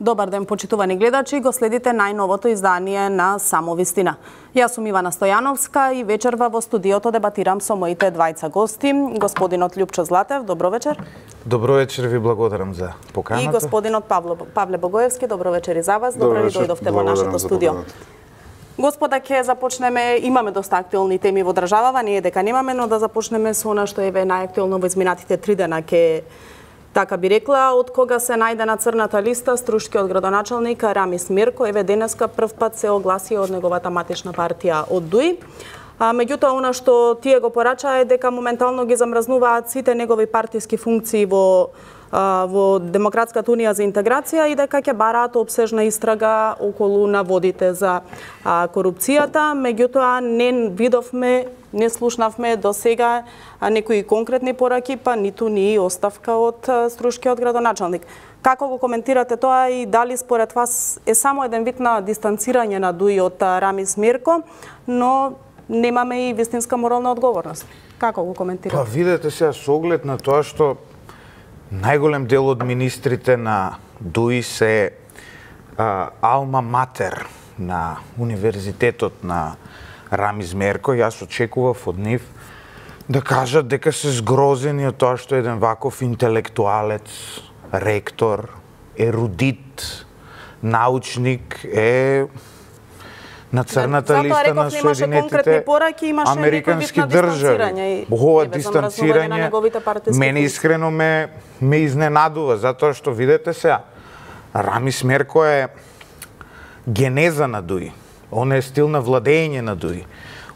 Добар ден, почитувани гледачи, го следите најновото издание на Само вистина. Јас сум Ивана Стојановска и вечерва во студиото дебатирам со моите двајца гости. Господинот Љупчо Златев, добро вечер. Добро вечер, ви благодарам за поканата. И господинот Павле Богоевски, добро вечер и за вас. Добро ви дојдовте во нашето студио. Господа, ќе започнеме, имаме доста актуелни теми во државава, ние дека немаме, но да започнеме со она што е најактуелно во изминатите 3 дена. Така би рекла, од кога се најде на црната листа струшкиот градоначалник Рамис Мерко, денеска прв пат се огласи од неговата матична партија од ДУИ. Меѓутоа, она што тие го порача е дека моментално ги замрзнуваат сите негови партиски функции во Демократската унија за интеграција и дека ќе бараат обсежна истрага околу наводите за корупцијата. Меѓутоа, не видовме, не слушнавме до сега некои конкретни пораки, па ниту ни оставка од струшкиот градоначалник. Како го коментирате тоа и дали според вас е само еден вид на дистанцирање на ДУИ од Рамис Мерко, но немаме и вистинска морална одговорност? Како го коментирате? Па видете сега со оглед на тоа што најголем дел од министрите на ДУИ се алма матер на универзитетот на Рамис Мерко, јас очекував од нив да кажат дека се згрозени од тоа што еден ваков интелектуалец, ректор, ерудит, научник е на црната листа на Соединетите американски држави. Ова дистанцирање мене искрено ме изненадува, затоа што видете сега, Рамис Мерко е генеза на ДУИ. Он е стил на владење на ДУИ.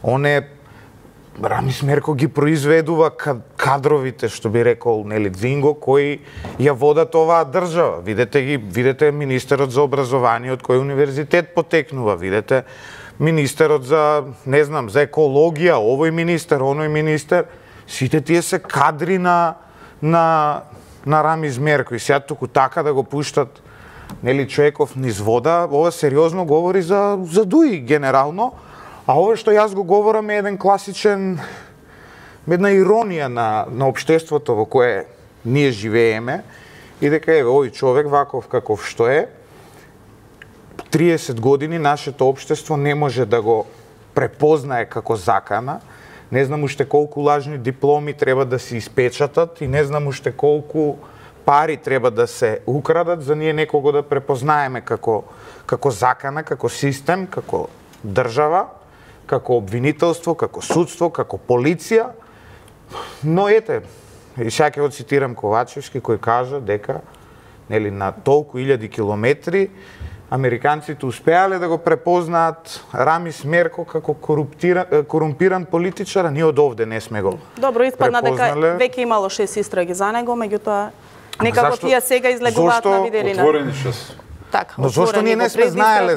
Рамис Мерко ги произведува кадровите, што би рекол Дзинго, кои ја водат оваа држава. Видете министерот за образование од кој универзитет потекнува, видете министерот за, не знам, за екологија, овој министер, оној министер, сите тие се кадри на Рамис Мерко и сега туку така да го пуштат човеков низ вода, ова сериозно говори за ДУИ генерално. А ова што јас го говорам е една иронија на општеството во кое ние живееме и дека овој човек ваков каков што е, 30 години нашето општество не може да го препознае како закана. Не знам уште колку лажни дипломи треба да се испечатат и не знам уште колку пари треба да се украдат за ние некого да препознаеме како закана, како систем, како држава, како обвинителство, како судство, како полиција. Но ете, и сега ќе го цитирам Ковачевски, кој кажа дека на толку илјади километри американците успеале да го препознаат Рамис Мерко како корумпиран политичар, а ние од овде не сме го препознале. Добро, испадна дека веќе имало 6 истраги за него, меѓутоа некако тие сега излегуваат на виделина. Отворени 6. Така, но зошто ние не сме знаеле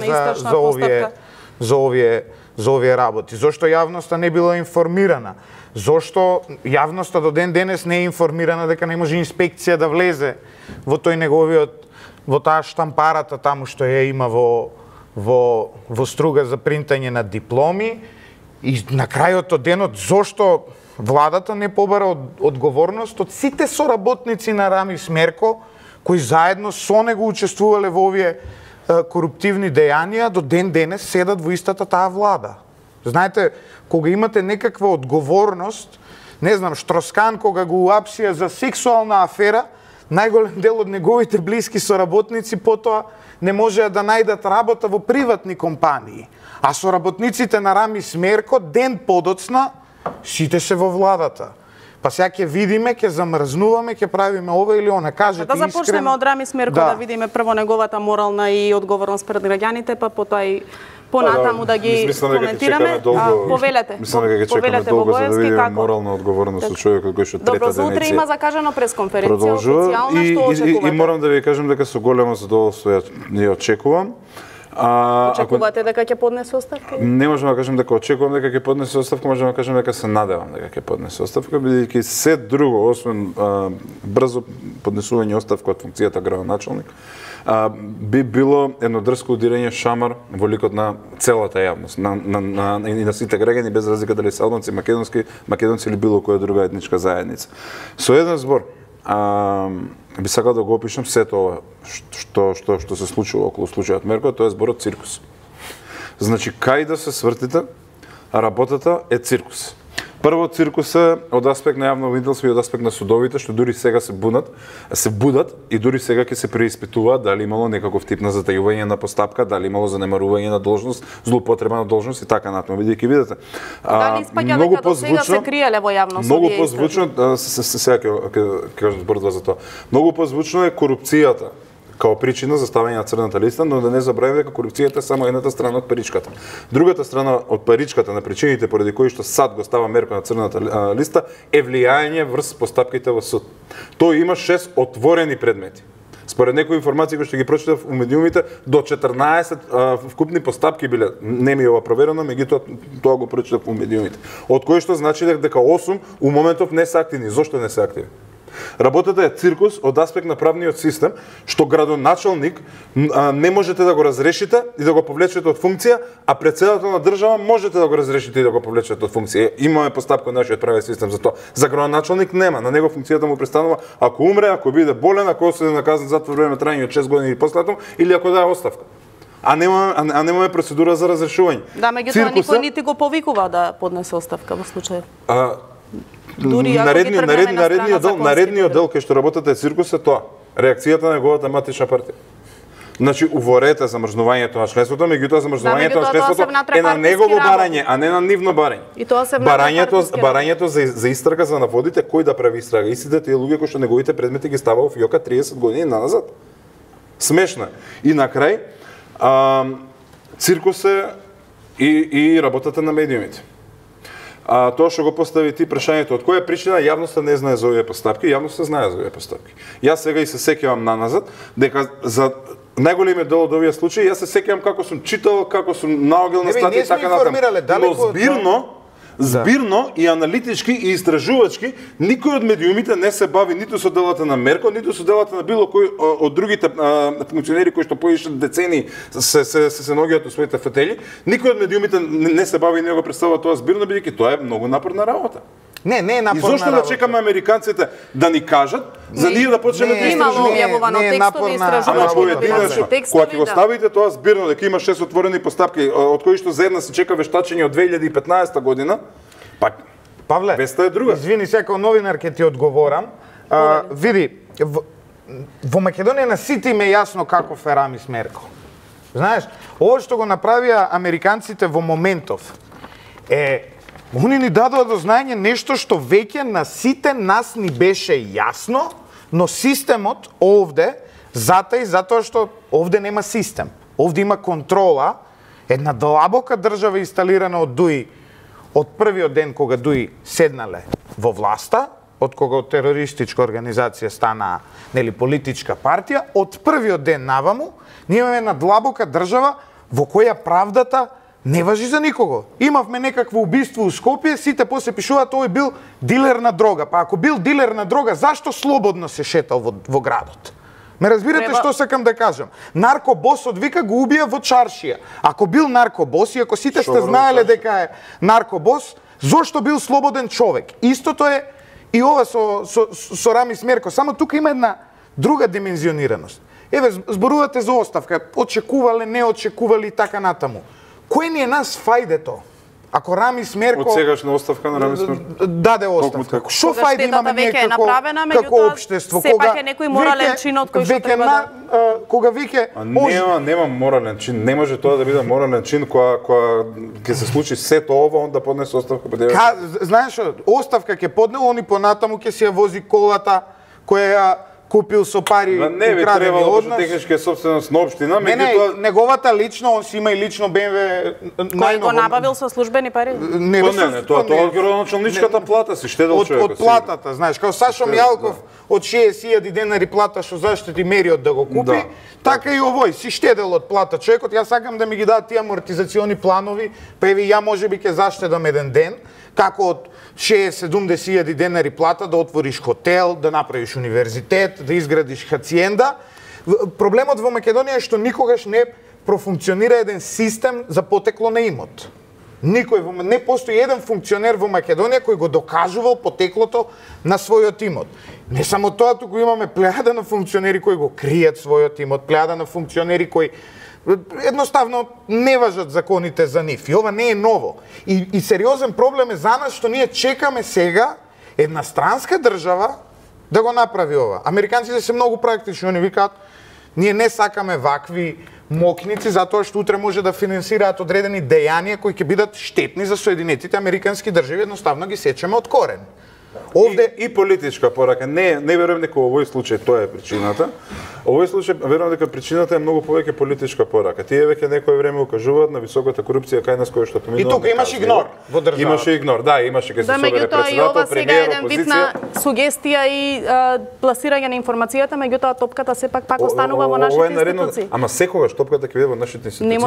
за овие работи? Зошто јавноста не била информирана? Зошто јавноста до ден денес не е информирана дека не може инспекција да влезе во таа штампарата таму што ја има во струга за принтање на дипломи? И на крајот од денот зошто владата не побара одговорност од сите соработници на Рамис Мерко кои заедно со него учествувале во овие коруптивни дејанија, до ден денес седат во истата таа влада. Знаете, кога имате некаква одговорност, не знам, Штроскан кога го уапсија за сексуална афера, најголем дел од неговите блиски соработници потоа не можеа да најдат работа во приватни компании. А соработниците на Рамис Мерко ден подоцна сите се во владата. Па сега ќе видиме, ќе замрзнуваме, ќе правиме ова или она. Кажете искрено. Да започнеме од Рамис Мерко, да видиме прво неговата морална и одговорност пред граѓаните, па потоа и понатаму да ги коментираме. Повелете. Мислам дека ќе чекаме долго за да видиме морална одговорност од човекот кој што трета денеца. Добро, за утре има закажано пресконференција официјална, што очекувате? И морам да ви кажам дека со големо задоволство ја очекувам. Очекувате дека ќе поднесе оставка? Не можам да кажам дека очекувам дека ќе поднесе оставка, можам да кажам дека се надевам дека ќе поднесе оставка, бидејќи се друго, освен брзо поднесување оставка од функцијата градоначалник, би било едно дрско удирање шамар во ликот на целата јавност, и на сите граѓани, без разлика дали се албанци, македонци или било која друга етничка заедница. Со еден збор, би сакал да го опишам сето ова што се случува околу случајот Мерко, тоа е зборот циркус. Значи, кај да се свртите, работата е циркус. Прво циркуса од аспект на јавно обвинителство и од аспект на судовите, што дури сега се будат и дури сега ќе се преиспитуваат дали имало некаков тип на затајување на постапка, дали имало занемарување на должност, злоупотреба на должност и така натаму. Бидејќи видите, дали испаѓа дека до сега се криеле во јавно судија? Многу позвучно, сега ќе кажам зборува за тоа. Многу позвучно е корупцијата као причина за ставање на црната листа, но да не забравиме дека корупцијата е само едната страна од паричката. Другата страна од паричката на причините поради кои што САД го става Мерко на црната листа е влијање врз постапките во суд. Тој има 6 отворени предмети. Според некои информации кои што ги прочитав у медиумите, до 14 вкупни постапки биле, не ми е ова проверено, меѓутоа тоа го прочитав у медиумите. Од кои што значи дека 8 у моментов не се активни. Зошто не се активни? Работата е циркус од аспект на правниот систем, што градоначалник не можете да го разрешите и да го повлечете од функција, а председател на држава можете да го разрешите и да го повлечете од функција. Имаме постапка на нашиот правен систем за тоа. За градоначалник нема, на него функцијата му престанува ако умре, ако биде болен, ако се наказан затвор време трајање од 6 години и послатом, или ако даде оставка. А немаме процедура за разрешување. Да, меѓутоа никој нити го повикува да поднесе оставка во случај. Наредниот дел кај што работата е циркус е тоа. Реакцијата на неговата матична партија. Значи, уворете замрзнувањето на членството, меѓутоа замрзнувањето на членството е на негово барање, а не на нивно барање. И тоа се барањето за истрага за наводите, кој да прави истрага? Истите тие луѓе кои што неговите предмети ги става во фиока 30 години назад. Смешно. И на крај, циркус е и работата на медиумите. Тоа што го постави ти прашањето, од која причина јавноста не знае за овие постапки, јавноста знае за овие постапки. Јас сега и се сеќавам наназад дека за најголемиот дел од овие случаи јас се сеќавам како сум читал, како сум наоѓал на статии и така натаму. Но збирно и аналитички и истражувачки никој од медиумите не се бави ниту со делата на Мерко, ниту со делата на било кој од другите функционери кои што поише децени се наоѓаат у своите фотели. Никој од медиумите не се бави и не го представува тоа збирно, бидејќи тоа е многу напорна работа. Не е напорна. И зошто да чекаме американците да ни кажат за ние да почнеме да истражуваме? Имало објавувано текстови, истражувачки текстови. Кога ќе го ставите тоа збирно дека има 6 отворени постапки, од кои што за една се чека вештачење од 2015 година, па Павле, веста е друга. Извини, секој новинар ќе ти одговорам. Види, во Македонија на сите им е јасно каков е Рамис Мерко. Знаеш, ова што го направија американците во моментов они ни дадоа до знаење нешто што веќе на сите нас ни беше јасно, но системот овде, затоа што овде нема систем. Овде има контрола, една длабока држава инсталирана од ДУИ, од првиот ден кога ДУИ седнале во власта, од кога од терористичка организација стана политичка партија, од првиот ден наваму, ние имаме една длабока држава во која правдата не важи за никого. Имавме некакво убиство у Скопје, сите после пишуваат тој бил дилер на дрога. Па ако бил дилер на дрога, зашто слободно се шетал во градот? Ме разбирате што сакам да кажам? Наркобосот вика го убија во чаршија. Ако бил наркобос и ако сите сте знаеле дека е наркобос, зошто бил слободен човек? Истото е и ова со Рамис Мерко, само тука има една друга димензионираност. Еве, зборувате за оставка, очекувале, не очекували и така натаму. Кој ни е нас фајдето? Ако Рамис Мерко... Од сегашна оставка на Рамис Мерко? Даде оставка. Шо фајде имаме ние како општество? Сепак е некој морален чин од кој што треба да... Кога веќе... Нема морален чин. Не може тоа да биде морален чин кога ќе се случи сето ова, он да поднесе оставка. Знаеш, оставка ќе поднел, они понатаму ќе си ја вози колата која купил со пари не би требало од техничка собственост на општина, меѓутоа неговата лично, он си има и лично BMW кој го набавил со службени пари? Не, тоа од градоначалничката плата си штедел човекот. Од платата, знаеш, као Сашо Мјалков од 60.000 денари плата што заштити Мериот да го купи, така и овој си штедел од плата човекот. Јас сакам да ми ги дадат тие амортизациони планови, па еви ја можеби ќе заштедам еден ден, како од 60-70.000 денари плата да отвориш хотел, да направиш универзитет, да изградиш хациенда. Проблемот во Македонија е што никогаш не профункционира еден систем за потекло на имот. Не постои еден функционер во Македонија кој го докажувал потеклото на својот имот. Не само тоа, туку имаме плејада на функционери кои го кријат својот имот, плејада на функционери кои едноставно не важат законите за нив. И ова не е ново. И сериозен проблем е за нас што ние чекаме сега една странска држава да го направи ова. Американците се многу практични, они викаат ние не сакаме вакви мокници затоа што утре може да финансираат одредени дејанија кои ќе бидат штетни за Соединетите Американски држави, едноставно ги сечеме од корен. Овде и политичка порака. Не верувам дека во овој случај тоа е причината. Овој случај верувам дека причината е многу повеќе политичка порака. Тие веќе некое време укажуваат на високата корупција кај нас која што поминува. И тука имаш игнор во државата. Имаше игнор, да, имаше кај се собере председател, премиер, опозиција. Вид на сугестија и пласирање на информацијата, меѓутоа топката сепак пак останува во нашите институции. Ама секогаш топката ќе биде во нашите институции. Не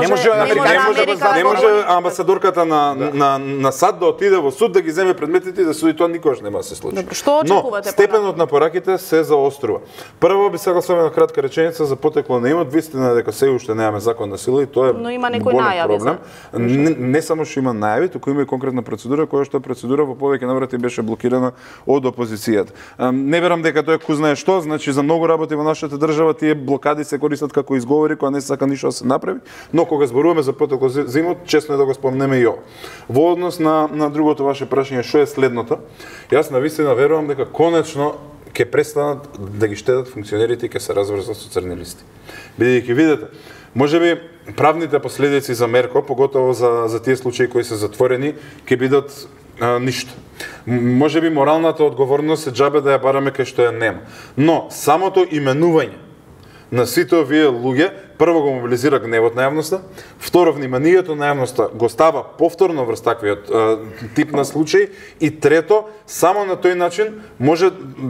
може амбасадорката на САД да отиде во суд да ги земе предметите и да суди, тоа никогаш нема да се случи. Добро, што очекувате? Но степенот на пораките се заострува. Прво би сакал само една кратка реченица за потекло на имот. Вистина дека се уште немаме закон на сила и тоа е голем проблем. Не само што има најави, туку има и конкретна процедура која што процедура во повеќе наврати беше блокирана од опозицијата. Не верам дека тоа е ку знае што, значи за многу работи во нашата држава тие блокади се користат како изговори кога не се сака ништо да се направи, но кога зборуваме за потекло за имот, честно е да го спомнеме и ова. Во однос на другото ваше прашање, што е следното? Јас навистина верувам дека конечно ќе престанат да ги штедат функционерите и ќе се разврзат со црни листи. Бидејќи видите, можеби правните последици за Мерко, поготово за тие случаи кои се затворени, ќе бидат ништо. Можеби моралната одговорност е џабе да ја бараме кај што ја нема. Но самото именување на сите овие луѓе прво го мобилизира гневот на јавноста, второ вниманието на јавноста го става повторно врз таквиот тип на случаи и трето, само на тој начин може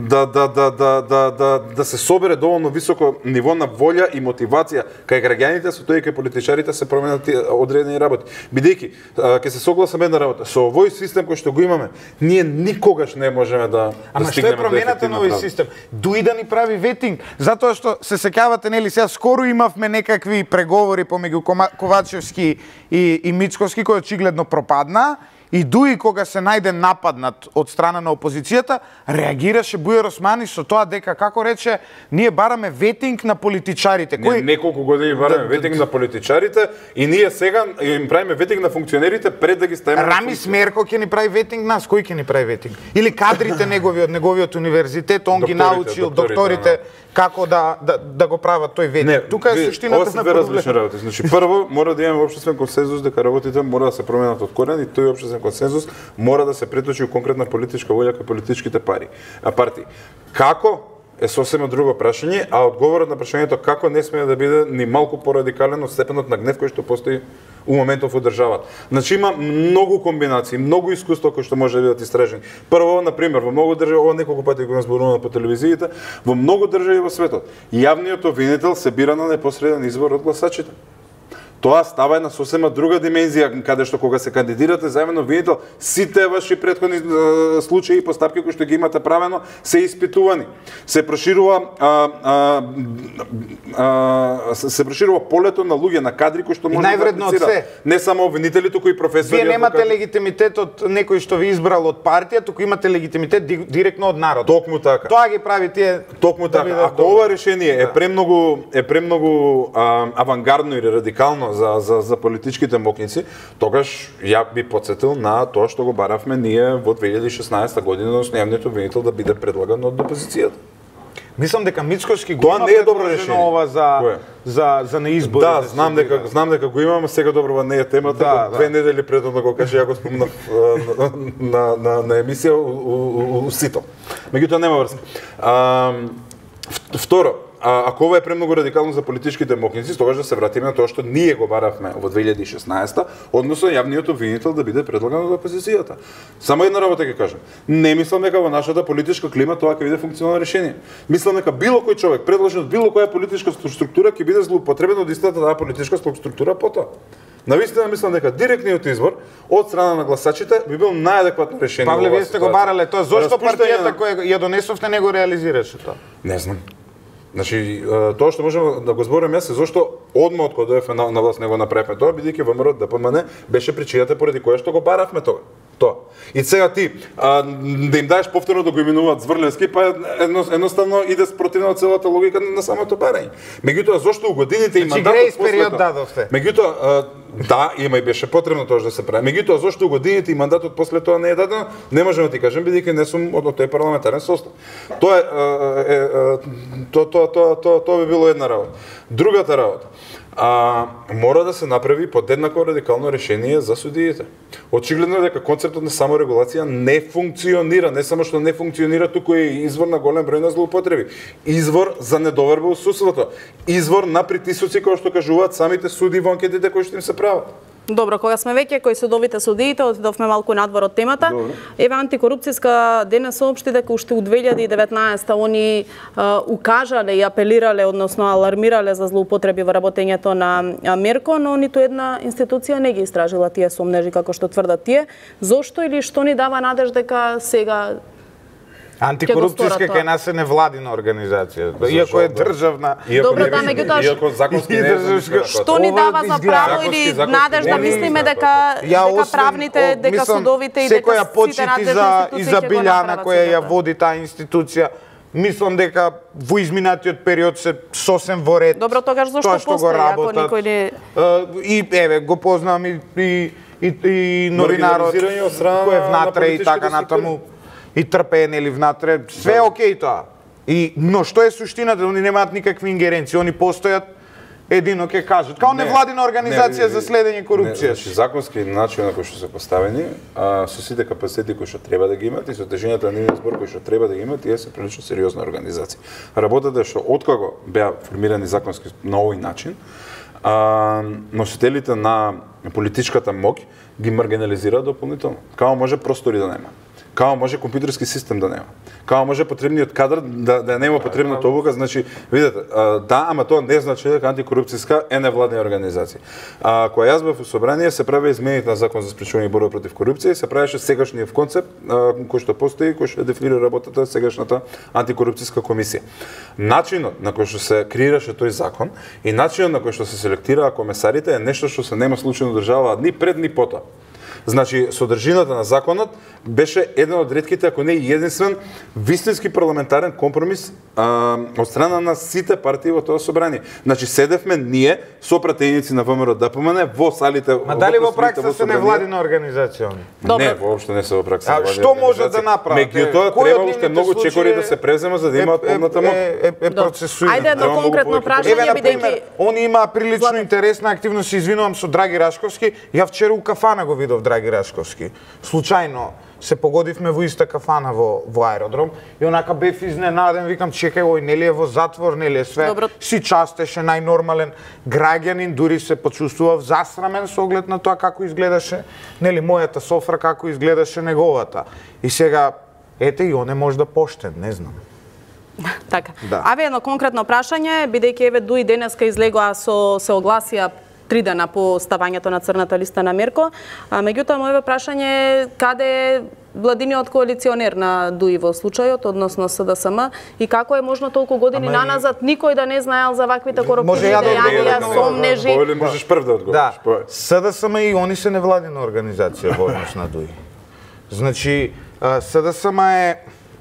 да се собере доволно високо ниво на волја и мотивација кај граѓаните, со тоа и кај политичарите се променат одредени работи. Бидејќи ќе се согласам една работа, со овој систем кој што го имаме, ние никогаш не можеме да Ама што е промената на овој систем? Дуи да ни прави ветинг, затоа што се сеќавате, нели, сега скоро имавме некакви преговори помеѓу Ковачевски и Мицковски кои очигледно пропадна и дуи кога се најде нападнат од страна на опозицијата, реагираше Бујар Османи со тоа дека, како рече, ние бараме ветинг на политичарите. Неколку години бараме ветинг на политичарите и ние сега им правиме ветинг на функционерите пред да ги ставиме. Рамис Мерко ќе ни прави ветинг нас, кој ќе ни прави ветинг? Или кадрите негови од неговиот универзитет, он ги научил докторите како да го прават тој ветинг. Тука е суштината на проблемот. Значи прво мора да имаме општествен консензус дека работите мора да се променат од корен и тој општествен консензус мора да се преточи у конкретна политичка волја кај политичките партии. Како е сосема друго прашање, а одговорот на прашањето како не сме да биде ни малку порадикален од степенот на гнев кој што постои у моментов во државата. Значи има многу комбинации, многу искуства кои што може да бидат истражени. Прво, на пример, во многу држави, ова неколку пати го зборуваме по телевизиите, во многу држави во светот, јавниот обвинител се бира на непосреден избор од гласачите. Тоа става една сосема друга димензија, каде што кога се кандидирате за јавен обвинител, сите ваши претходни случаи и постапки кои што ги имате правено се испитувани. Се проширува полето на луѓе, на кадри кои што може да аплицираат. Не само обвинители, туку и професори. Вие немате легитимитет од некој што ви избрал од партија, туку имате легитимитет директно од народот. Токму така. Тоа ги прави тие. Токму така. Ако ова решение е премногу авангардно или радикално за политичките мокници, тогаш ја би потсетил на тоа што го баравме ние во 2016 година, односно јавниот обвинител да биде предлаган од опозицијата. Мислам дека Мицковски го тоа не е добро решение. Ова за неизбори. Да, знам дека го имаме, сега добро не е темата, две недели пред да го кажа, ја го спомнав на емисија у Сито. Меѓутоа нема врска. Второ, ако ова е премногу радикално за политичките мокници, тогаш да се вратиме на тоа што ние го баравме во 2016, односно јавниот обвинител да биде предлаган од опозицијата. Само една работа ќе кажам. Не мислам дека во нашата политичка клима тоа ќе биде функционално решение. Мислам дека било кој човек предложен од било која политичка структура ќе биде злоупотребен од истата таа политичка структура потоа. Навистина мислам дека директниот избор од страна на гласачите би бил најадекватно решение. Павле, вие сте го барале тоа. Зошто партијата која ја донесовте не го реализираше тоа? Не знам. Значи, тоа што можеме да го збориме јас е зошто одма од кога дојдовме на власт не го направивме тоа, бидејќи ВМРО ДПМН беше причината поради која што го баравме тоа. И сега ти да им даеш повторно да го именуваат Зврлевски, па едноставно иде спротивно од целата логика на самото барање. Меѓутоа зошто у годините и мандатот после тоа. Меѓутоа да, има и беше потребно тоа да се прави. Меѓутоа зошто у годините и мандатот после тоа не е дадено, не можеме да ти кажем бидејќи не сум од тој парламентарен состав. Тоа би било една работа. Другата работа. Мора да се направи подеднакво радикално решение за судиите. Очигледно е дека концептот на саморегулација не функционира, не само што не функционира, туку е извор на голем број на злоупотреби, извор за недоверба во судството, извор на притисоци кои што кажуваат самите суди во анкетите кои што им се прават. Добро, кога сме веќе кои судовите судиите, отидовме малку надвор од темата. Еве антикорупцијска денес соопшти дека уште у 2019 они укажале и апелирале, односно алармирале за злоупотреби во работењето на Мерко, но ниту една институција не ги истражила тие сомнежи како што тврдат тие. Зошто или што ни дава надеж дека сега антикорупцијска кај нас е невладина организација, иако е државна. Добро, да, меѓутоа законски не е. Што ни дава за право или надеж да мислиме дека правните, дека судовите и дека секоја почит и за Билјана која ја води таа институција, мислам дека во изминатиот период се сосем во ред. Добро, тогаш зошто постои ако никој не и еве го познавам и новинарот кој е внатре и така натаму. И трпеен или внатре, све окей тоа. Но што е суштината? Они немаат никакви ингеренции, они постојат едино ќе кажат. Као невладина организација за следење корупција. Законски начин на кој што се поставени, со сите капацитети кои што треба да ги имат и со тежината на нивниот збор кој што треба да ги имат, тие се прилично сериозна организација. Работата е што откако беа формирани законски на овој начин, носителите на политичката моќ ги маргинализираат дополнително. Као може простори да нема. Као може компјутерски систем да нема. Као може потребниот кадар да нема потребната обука, значи видете, да, ама тоа не значи дека антикорупцијска е невладина организација. Кога јас бев во собрание се прави измените на закон за спречување и борба против корупција и се правеше сегашниот концепт кој што постои, кој што дефинира работата сегашната антикорупцијска комисија. Начинот на кој што се креираше тој закон и начинот на кој што се селектираа комесарите е нешто што се нема случајно држава ни пред ни потоа. Значи, содржината на законот беше еден од ретките, ако не и единствен, вистински парламентарен компромис од страна на сите партии во тоа собрание. Значи, седевме ние, сопратејници на ВМРО ДПМН, во салите... Ма дали во пракса се невладина организација? Не, воопшто не се во пракса. Што може да направат? Меѓутоа, треба уште многу чекори да се презема за да имаат помната моќ. Е процесуирано. Ајде едно конкретно прашање, бидејќи... Они има прилично интересна активност, се извинувам со Драги Рашковски. Ја вчера у кафана го видов Драги Рашковски. Случајно се погодивме во иста кафана во аеродром и онака бев изненаден, викам чекај, ој нели е во затвор, нели е све. Добро. Си частеше, најнормален граѓанин, дури се почувствував засрамен со оглед на тоа како изгледаше, нели мојата софра, како изгледаше неговата. И сега ете и он е можда поштен, не знам. Така. Да. Аве едно конкретно прашање, бидејќи еве дуи денеска излегоа се огласија 3 дена по ставањето на црната листа на Мерко. Меѓутоа, моје прашање е каде е владиниот коалиционер на ДУИ во случајот, односно СДСМ, и како е можно толку години наназад никој да не знаел за ваквите корупциони дејанија, сомнежи? Бојле, можеш прв да одговориш. Да, СДСМ и они се невладина организација во однос на ДУИ. Значи, СДСМ е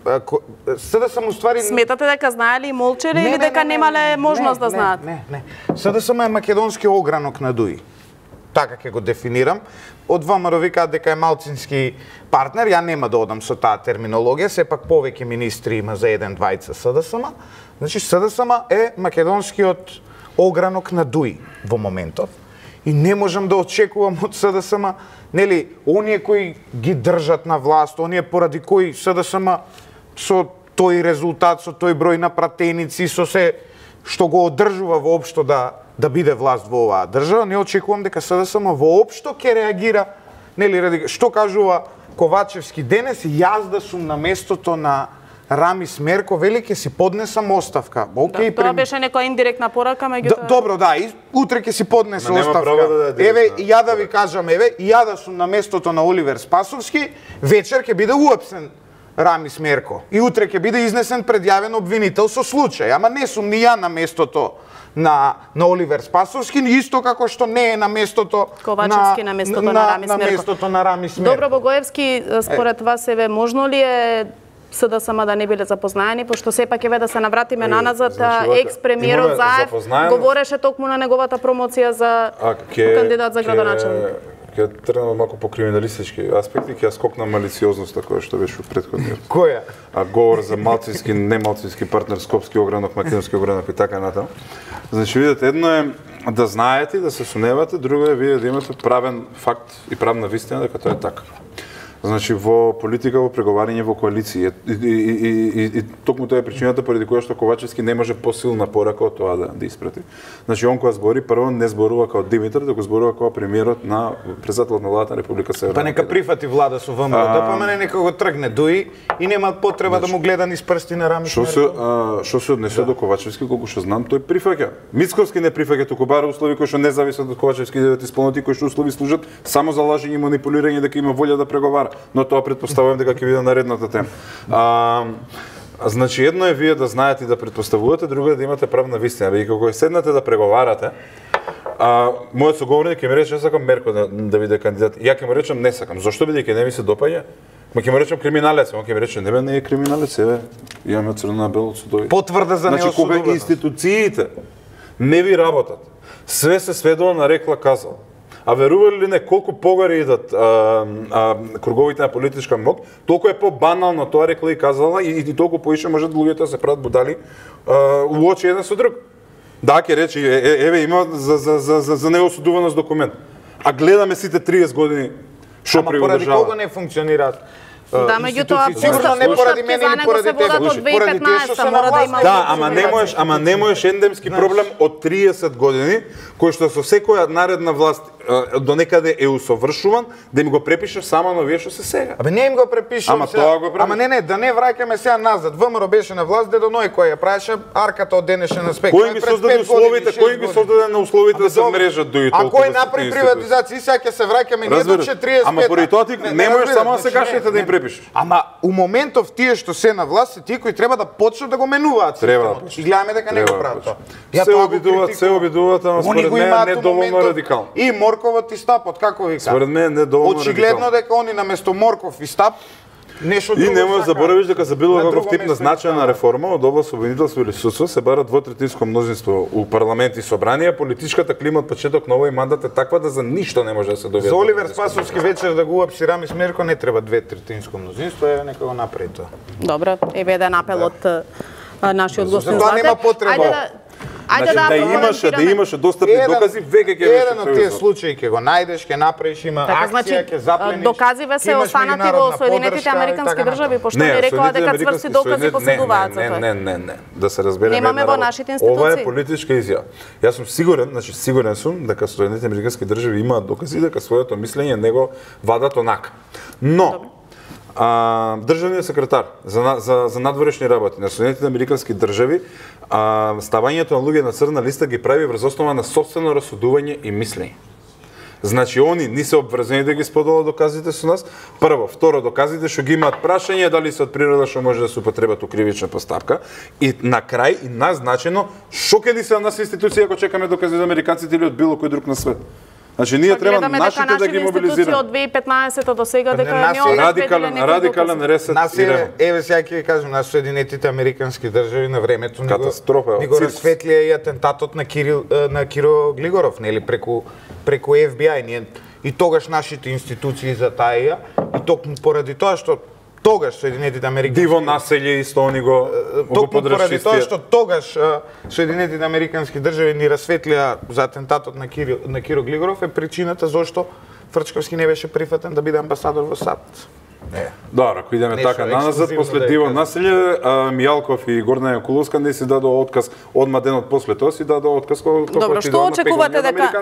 СДСМ уствари... Сметате дека знаеле и молчеле или дека немале можност да знаат? Не. СДСМ е македонски огранок на ДУИ. Така ќе го дефинирам. Од ВМРО викаат дека е малцински партнер, ја нема да одам со таа терминологија, сепак повеќе министри има за 1-2 СДСМ. Значи СДСМ е македонскиот огранок на ДУИ во моментот. И не можам да очекувам од СДСМ, нели, оние кои ги држат на власт, оние поради кои СДСМ со тој резултат, со тој број на пратеници, со се што го одржува воопшто да биде власт во оваа држава, не очекувам дека СДСМ воопшто ќе реагира, нели, што кажува Ковачевски денес, јас да сум на местото на Рамис Мерко, вели ќе си поднесам оставка. Океј, тоа беше некоја индиректна порака, меѓутоа... Добро, да, и утре ќе си поднесе оставка. Еве, ја да ви кажам, еве, ја да сум на местото на Оливер Спасовски, вечер ќе биде уапсен Рамис Мерко. И утре ќе биде изнесен предјавен обвинител со случај. Ама не сум ни ја на местото на Оливер Спасовски, исто како што не е на местото Ковачевски на местото на Рамис Мерко. На местото на Рамис Мерко. Добро, Богоевски, според вас еве можно ли е СДСМ да не биле запознаени, пошто сепак еве да се навратиме наназад, екс-премиерот Заев говореше токму на неговата промоција за кандидат за градоначелник. Ќе тргнам малку по криминалистички аспекти, ќе скокнам малициозноста која што беше во претходниот. Која? Говор за малцински, немалцински партнер, Скопски огранок, Македонски огранок и така натаму. Значи, видите, едно е да знаете, да се сумневате, друго е вие да имате правен факт и правна вистина дека тоа е така. Значи, во политика, во преговарање, во коалиција. И токму тоа е причината поради која што Ковачевски не може посилна порака од тоа да испрати. Значи, он кога збори, прво не зборува како Димитар, туку зборува како премиерот на председателот на владата на Република Северна. Па нека прифати влада со ВМРО, да помене нека го тргне дуи и нема потреба да му гледа низ прсти на Рамис Мерко. Што се однесе до Ковачевски, колку што знам, тој прифаќа. Мицковски не прифаќа, туку бара услови кои што не зависат од Ковачевски да исполнети, кои што услови служат само за лажење и манипулирање, дека има волја да преговара. Но тоа претпоставувам дека ќе биде наредната тема. Значи, едно е вие да знаете и да претпоставувате, друго е да имате правна вистина. Вие кога седнете да преговарате, мојот соговорник ќе ми рече сакам Мерко да биде кандидат. Ја ќе му речем не сакам. Зошто бидејќи не ми се допаѓа? Ма ќе му речем криминалец, он ќе ми рече не е криминалец, имаме црно на бело судови. Потврда за неосудуваност. Значи, кога институциите не ви работат, све се сведува на рекла казал. А верували ли не колку погоре идат круговите на политичка мок, толку е по-банално тоа рекла и казала и толку поише можат луѓето да се прават будали уочи еден со друг. Да, ќе рече, еве има за неосудуваност документ. А гледаме сите 30 години што при поради кого не функционираат? Да, меѓутоа постапки за него се водат од 2015, мора да има. Да, ама не можеш ендемски проблем од 30 години, кој што со секоја наредна власт до некаде е усовршуван, да им го препишеш само на вие што се сега. Абе не им го препишувам. Ама тоа го прави. Ама не, да не враќаме сега назад. ВМРО беше на власт, Дедо Ној кој ја правеше арката од денешен аспект. Кој ги создаде условите, кој ги создаде на условите да се мрежат до и толку. А кој направи приватизација, сега ќе се враќаме ние до 45. Ама поради тоа ти не можеш само сегашните да им препишеш. Ама у моментов тие што се на власт се тие кои треба да почнат да го менуваат системот. И гледаме дека не го прават тоа. Се обидуваат, ама според мене не доволно радикално. И морковот и стапот, како вика? Според мене не доволно радикално. Очигледно дека они наместо морков и стап нешто друго. И не можеш да заборавиш дека за било каков тип на значајна реформа од област обвинителство или судство се бара двотретинско мнозинство у парламент и собрание, политичката клима од почеток на овој мандат е таква да за ништо не може да се доведе. За Оливер Спасовски вечер да го уапси Рамис Мерко не треба дветретинско мнозинство, нека го направи тоа. Добро, еве еден апел од нашиот гостин Злате. Нема потреба. Значи, да имаше достапни докази, веќе ќе еден од тие случаи ќе го најдеш, ќе направиш, има акција, ќе заплениш. Доказиве се останати во Соединетите Американски држави, пошто ни рекоа дека цврсти докази поседуваат за тоа. Не, да се разбереме. Немаме во нашите институции. Ова е политичка изјава. Јас сум сигурен сум дека Соединетите Американски држави имаат докази дека своето мислење него вадат онака. Но државниот секретар за надворешни работи на Соединетите Американски држави ставањето на луѓе на црна листа ги прави врз основа на сопствено расудување и мислење. Значи, они не се обврзани да ги споделат доказите со нас. Прво, второ, доказите што ги имаат прашање дали се од природа што може да се употребат у кривична постапка. И на крај и назначено што ќе ни се на нас институција ако чекаме докази од американците или од било кој друг на свет. Значи ние треба нашите да ги мобилизираме. Од 2015 до сега дека не радикален ресет. Еве сега ќе кажам на Соединетите Американски држави на времето ни го расветлија и атентатот на Киро Глигоров, нели преку FBI, и тогаш нашите институции затаија и токму поради тоа што тогаш Соединетите Американски диво населје исто они го подршистија. Поради тоа што тогаш Соединетите Американски држави ни расветлија за атентатот на Киро Глигоров е причината зошто Фрчковски не беше прифатен да биде амбасадор во САД. Да, ако идеме така наназад, после диво населје, Мијалков и Гордана Јакуловска не си дадоа отказ, одма денот после тоа си дадоа отказ кога Добро, што очекувате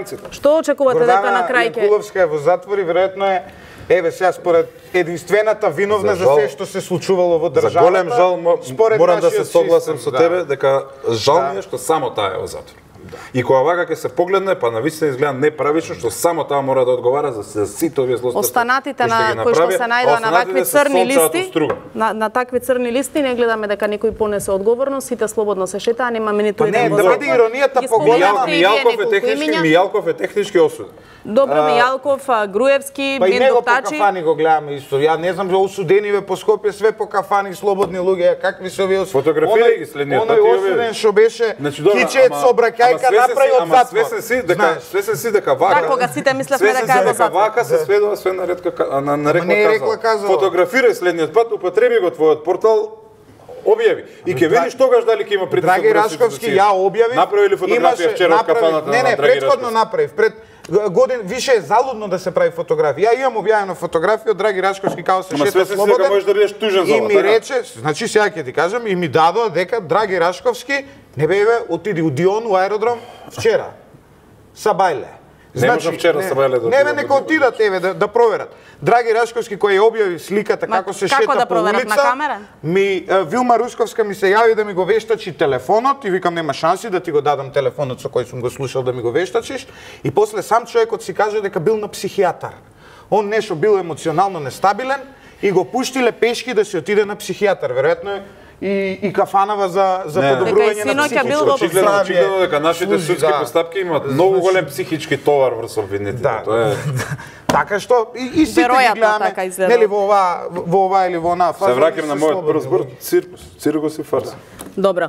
дека на крај ќе Јакуловска е во затвор и веројатно е еве сега според единствената виновна за се што се случувало во државата. За голем жал морам да се согласам со тебе дека жал ми е што само таа е во затвор. И кога вака ќе се погледне, па навистина изгледа неправично, што само таа мора да одговара за сите овие злоупотреби. Останатите на кои што се најдоа на вакви црни листи, на такви црни листи не гледаме дека некој понесе одговорност, сите слободно се шетаа, немаме ниту еден во затвор. Не, да биде иронијата поголема. Мијалков е технички осуден. Добро, Мијалков, Груевски, Мендо Тачи. Па и него по кафани го гледаме исто. Ја не знам за осудениве по Скопје, све по кафани, слободни луѓе, какви се овие фотографирај ги следниот пат. Оној осуден што беше кичеец со бракајка направи од затвор. Свесен си дека вака. Да, кога сите мислевме дека е во затвор. Вака се сведува све на рекла казала. Фотографирај следниот пат, употреби го твојот портал, објави. И ќе видиш тогаш дали ќе има притисок. Драги Рашковски ја објави. Направи ли фотографија вчера од кафаната на Драги Рашковски? Не, претходно направив. Пред годин више е залудно да се прави фотографија. Ја имам објавена фотографија од Драги Рашковски како се шета слободен. Ама можеш да бидеш тужен за ова. И ми рече, значи сега ќе ти кажам, и ми дадоа дека Драги Рашковски не беве отиди у Дион у аеродром вчера. Сабајле. Не можам вчера Сабајле да не нека отидат да проверат. Драги Рашковски кој ја објави сликата како се шета по улица. Вилма Русковска ми се јави да ми го вештачи телефонот и викам нема шанси да ти го дадам телефонот со кој сум го слушал да ми го вештачиш. И после сам човекот си каже дека бил на психијатар. Он нешто бил емоционално нестабилен и го пуштиле пешки да се отиде на психијатар. Веројатно и кафанава за подобрување на психичко здравје. Очигледно дека нашите судски постапки имаат многу голем психички товар врз обвинетите. Тоа е така што и сите ги гледаме, нели во ова или во онаа фаза. Се враќам на мојот прв збор, циркус и фарса. Добро.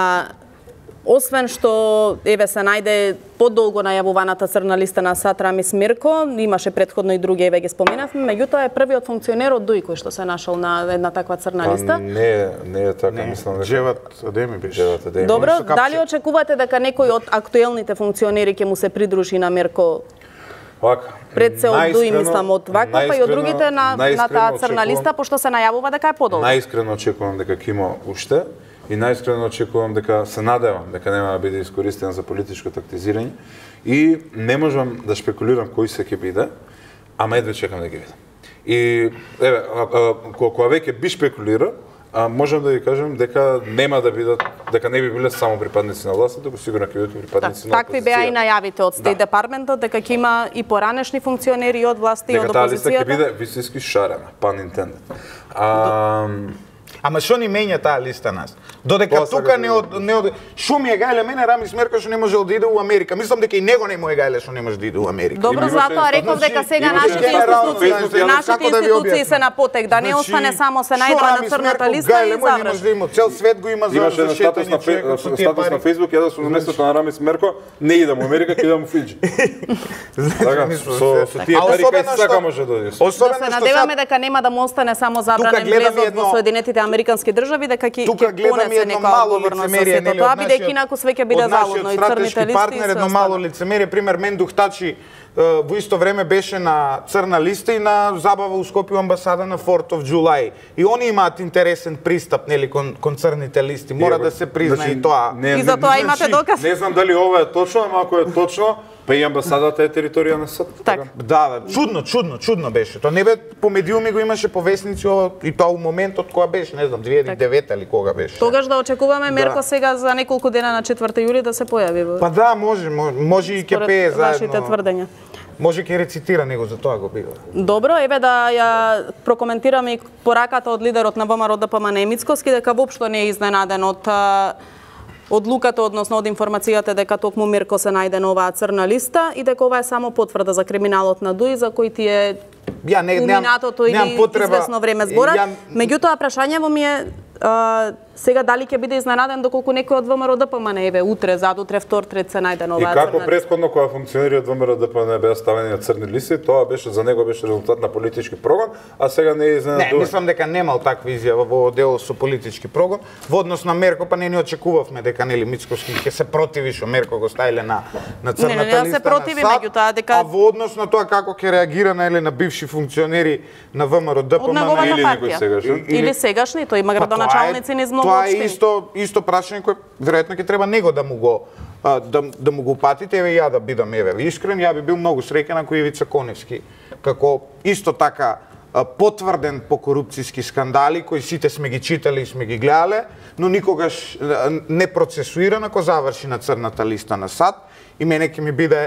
Освен што еве се најде подолго најавуваната црна листа на САД Рамис Мирко, имаше претходно и други, еве ги споменавме, меѓутоа е првиот функционер од ДУИ кој што се нашол на една таква црна листа. Не е така, мислам дека Джеват Адеми беше. Добро, дали очекувате дека некој од актуелните функционери ќе му се придружи на Мирко? Пред се од ДУИ, мислам, од ваква, па и од другите на таа црна листа, пошто се најавува дека е подолго. Најискрено очекувам дека ќе има уште. И најискрено очекувам дека се надевам дека нема да биде искористен за политичко тактизирање и не можам да шпекулирам кој се ќе биде, ама едва чекам да ги видам. И еве, кога веќе би шпекулира, можам да ви кажам дека нема да бидат, дека не би биле само припадници на власта, туку сигурно ќе бидат припадници на опозиција. Такви беа и најавите од Стејт департментот дека ќе има и поранешни функционери од власта и од опозицијата. Дека таа листа ќе биде високи шарена, pun intended. Ама што ни менја таа листа нас? Додека тука не од шо ми е гајле мене Рамис Мерко што не може да иде у Америка. Мислам дека и него не му е гајле што не може да иде у Америка. Добро, затоа реков дека сега нашите институции се на потек, да не остане само се најдува на црната листа и заврши. Цел свет го има за имаше статус на Фејсбук, ја да сум на местото на Рамис Мерко, не идам у Америка, ќе идам у Фиџи. Така, со тие пари кај сака може да дојде. Да се надеваме дека нема да му остане само забранен влезот во Соединетите Американски држави, дека ќе понесе некоја одговорност за сето тоа, бидејќи инаку све ќе биде залудно и црните листи. Партнер едно мало лицемерие, пример Мендо Тачи во исто време беше на црна листа и на забава у Скопје амбасада на 4th of July. И они имаат интересен пристап нели кон црните листи. Мора да се призна и тоа. И за тоа имате доказ. Не знам дали ова е точно, ама ако е точно, па и амбасадата е територија на САД. Така. Да, чудно беше. Тоа не бе по медиуми го имаше по весници и тоа у моментот кога беше, не знам, 2009 или кога беше. Тогаш да очекуваме Мерко сега за неколку дена на 4 јули да се појави. Па да, може и ќе пее заедно. Вашите тврдења. Може ќе рецитира него, за тоа го бива. Добро, еве да ја прокоментираме и пораката од лидерот на ВМРО ДПМН Мицкоски дека воопшто не е изненаден од одлуката, односно од информацијата дека токму Мирко се најде на оваа црна листа и дека ова е само потврда за криминалот на ДУИ за кој ти е уминатото или известно време збора. Меѓутоа, прашањево ми е сега дали ќе биде изненаден доколку некој од ВМРО ДПМН еве утре, задутре, втор, трет се најде на оваа црна листа. И како претходно кога функционери од ВМРО ДПМН беа ставени на црни листи, тоа беше за него беше резултат на политички прогон, а сега не е изненадување. Не, мислам дека немал таква изјава во дело со политички прогон. Во однос на Мерко па не ни очекувавме дека нели Мицкоски ќе се противи што Мерко го ставиле на црната листа. Не се противи, меѓутоа дека а во однос на тоа како ќе реагира на на бивши функционери на ВМРО ДПМН или некој сегашни или сегашни, тој има градоначалници низ многу општини. Тоа е исто прашање кој веројатно ќе треба него да му го упатите. Еве ја да бидам искрен, ја би бил многу среќен ако Ивица Коневски како исто така потврден по корупцијски скандали кои сите сме ги читали и сме ги гледале, но никогаш не процесуиран ако заврши на црната листа на САД, и мене ќе ми биде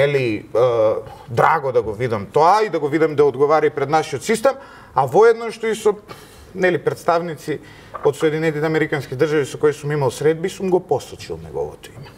драго да го видам тоа и да го видам да одговари пред нашиот систем, а воедно што и со представници од Соединетите Американски држави со кои сум имал средби, сум го посочил неговото име.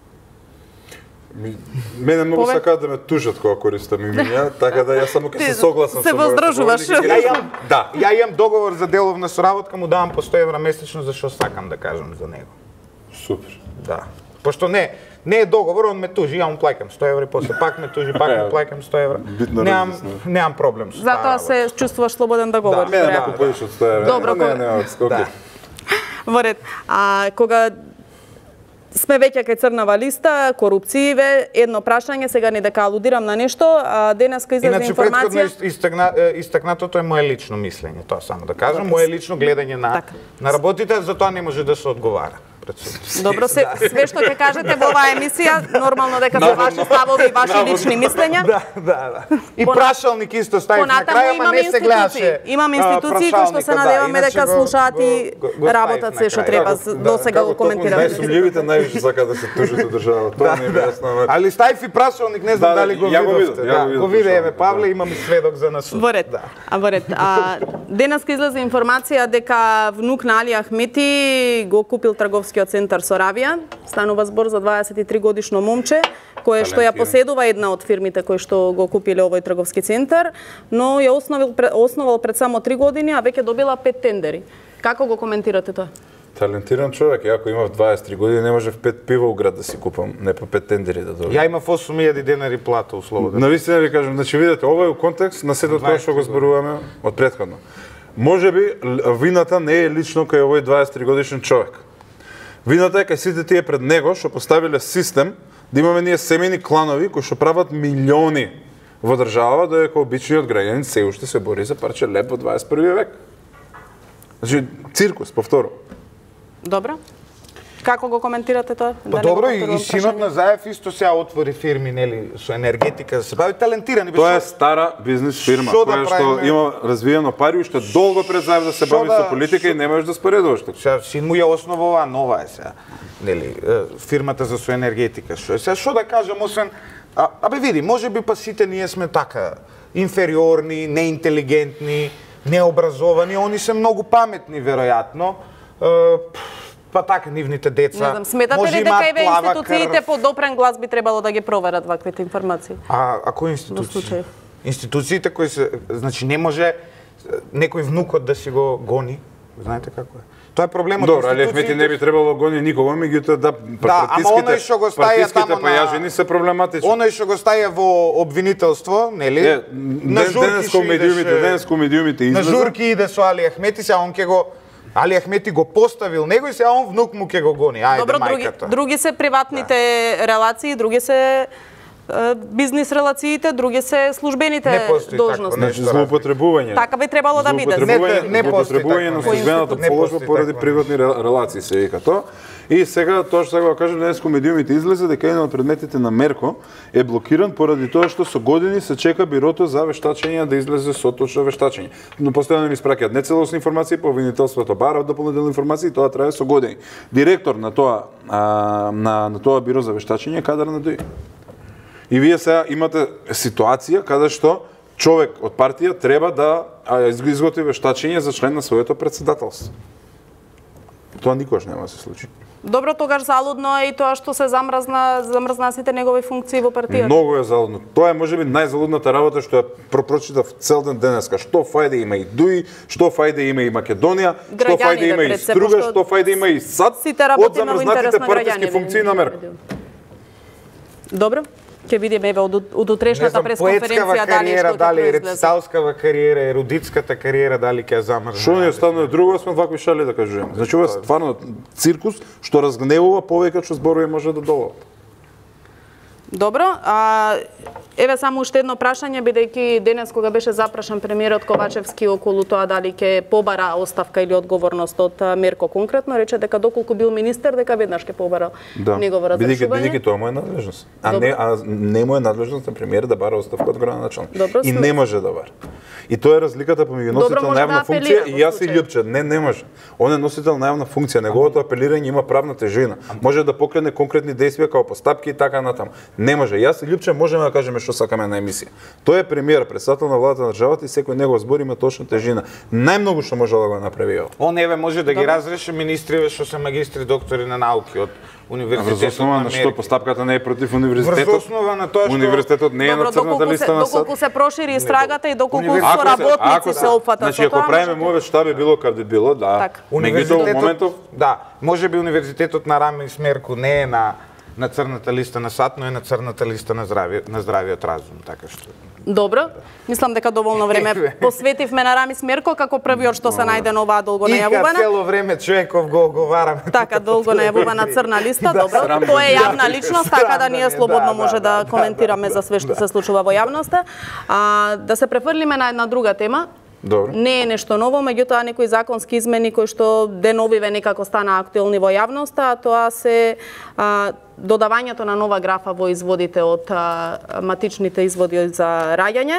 Мене многу сакаат да ме тужат кога користам имиња, така да јас само ќе се согласам со мојот воздржуваш. Ја имам договор за деловна соработка, му давам по 100 евра месечно за што сакам да кажам за него. Супер. Да. Пошто не е договор, он ме тужи, ја му плаќам 100 евра и после пак ме тужи, пак му плаќам 100 евра. Немам проблем со таа. Затоа се чувствуваш слободен да говориш. Да, мене малку повише од 100 евра. Добро, не, во ред. Кога сме веќе кај црнава листа, корупцииве, едно прашање, сега не дека алудирам на нешто, денеска излезе информација. Предходно истакнатото е мое лично мислење, тоа само да кажам, мое лично гледање на работите, за тоа не може да се одговара. Добро, све што ќе кажете во оваа емисија, нормално дека се ваши ставови и ваши лични мислења. Да. И прашалник исто ставив на крај, ама не се гледаше. Имаме институции кои што се надеваме дека слушаат и работат се што треба. До сега го коментираме. Најсумљивите највише сакаат да се тужат од државата. Тоа не е јасно. Али ставив и прашалник, не знам дали го видовте. Го виде, еве Павле, имам и сведок за нас. Во ред. Денеска излезе информација дека внук на Али Ахмети го купил трговски центар Соравија. Станува збор за 23 годишно момче, кое што ја поседува една од фирмите кои што го купиле овој трговски центар, но ја основал пред само 3 години, а веќе добила 5 тендери. Како го коментирате тоа? Талентиран човек, ако имав 23 години, не можев 5 пива у град да си купам, не по 5 тендери да добивам. Ја имав 8.000 денари плата условно. Навистина ви кажам, значи видете, ова е у контекст на сето тоа што го зборуваме од претходно. Можеби вината не е лично кај овој 23 годишен човек. Вината е кај сите тие пред него што поставиле систем да имаме ние семејни кланови кои што прават милиони во држава, додека обичниот граѓанин се уште се бори за парче леб во 21 век. Значи циркус, повторно. Добро. Како го коментирате тоа? Па добро, и синот на Заев исто сега отвори фирми, нели, со енергетика, се бави талентирани. Тоа е стара бизнес фирма, која што има развиено пари уште долго пред Заев да се бави со политика и не можеш да споредуваш така. Сега син му ја основава, нова е сега, нели, фирмата за со енергетика. Сега што да кажам, освен, абе види, можеби па сите ние сме така инфериорни, неинтелигентни, необразовани, они се многу паметни веројатно. Па така нивните деца. Не знам, сметате ли дека еве институциите по допрен глас би требало да ги проверат ваквите информации? А кои институции? Институциите кои се, значи не може некој внукот да си го гони, знаете како е. Тоа е проблемот. Добро, Али Ахмети не би требало гони никого, меѓутоа да партиските појажени се проблематични. Оној што го стаја во обвинителство, нели? Денеско медиумите излезе. На журки иде со Али Ахмети, сега он ќе го Али Ахмети го поставил него и сега он внук му ќе го гони. Ајде, добро, мајката. Други се приватните релации, други се бизнис релациите, други се службените должности. Значи злоупотребување. Така би требало да биде. Злоупотребување на службената положба поради приватни релации се вика тоа. И сега тоа што го кажам, денеско медиумите излезе дека еден од предметите на Мерко е блокиран поради тоа што со години се чека бирото за вештачење да излезе со точно вештачење. Но постојано ни испраќаат нецелосни информации, по обвинителството бараат дополнителни информации, тоа трае со години. Директор на тоа на тоа биро за вештачење е Кадар Надои. И вие сега имате ситуација каде што човек од партија треба да изготви вештачење за член на своето претседателство. Тоа никогаш нема да се случи. Добро, тогаш залудно е и тоа што се замрзна сите негови функции во партијата. Многу е залудно. Тоа е можеби најзалудната работа што ја прочитав цел ден денеска. Што фајде има и ДУИ, што фајде има и Македонија, што фајде има и Струга, што фајде има и САД од замрзнатите партиски функции на Мерко. Добро. Ќе видиме еве од утрешната пресконференција дали рециталскава кариера, ерудитската кариера дали ќе замрзне. Што не останува друго, освен вакви шали да кажуваме. Значи ова стварно циркус што разгневува повеќе што зборови може да доловат. Добро, еве само уште едно прашање, бидејќи денес кога беше запрашан премиерот Ковачевски околу тоа дали ќе побара оставка или одговорност од Мерко конкретно, рече дека доколку бил министер дека веднаш ќе побара негово разрешување. Бидејќи тоа му е надлежност. Не му е надлежност на премиер да бара оставка од градоначалник. И не може да бара. И тоа е разликата помеѓу носител на јавна функција и јас и Љупче. Не може. Он е носител на јавна функција, неговото апелирање има правна тежина. Може да покрене конкретни действија како постапки и така натаму. Не може. Јас и Љупче можеме да кажеме што сакаме на емисија. Тој е премиер, председател на владата на државата и секој негов збор има точна тежина. Најмногу што може да го направи ова. Он може да ги разреши министриве што се магистри, доктори на науки од Универзитетот на основа на што постапката не е против универзитетот? Врз основа на тоа што универзитетот не е на црната листа на САД. Доколку се прошири истрагата и доколку со работници се опфатат. Значи ако правиме мове што би било каде било, да. Универзитетот, да, можеби универзитетот на Рами Смерку не е на црната листа на САД, но е на црната листа на здравиот разум, така што. Добро, мислам дека доволно време посветивме на Рами Смерко како првиот што се најде на оваа долго најавувана. И цело време човеков го оговараме. Така долго најавувана црна листа, добро. Тоа е јавна личност, така да ние слободно може да коментираме за све што се случува во јавноста. Да се префрлиме на една друга тема. Добро. Не е нешто ново, меѓутоа некои законски измени кои што деновиве некако стана актуелни во јавноста, а тоа се додавањето на нова графа во изводите од матичните изводи за раѓање.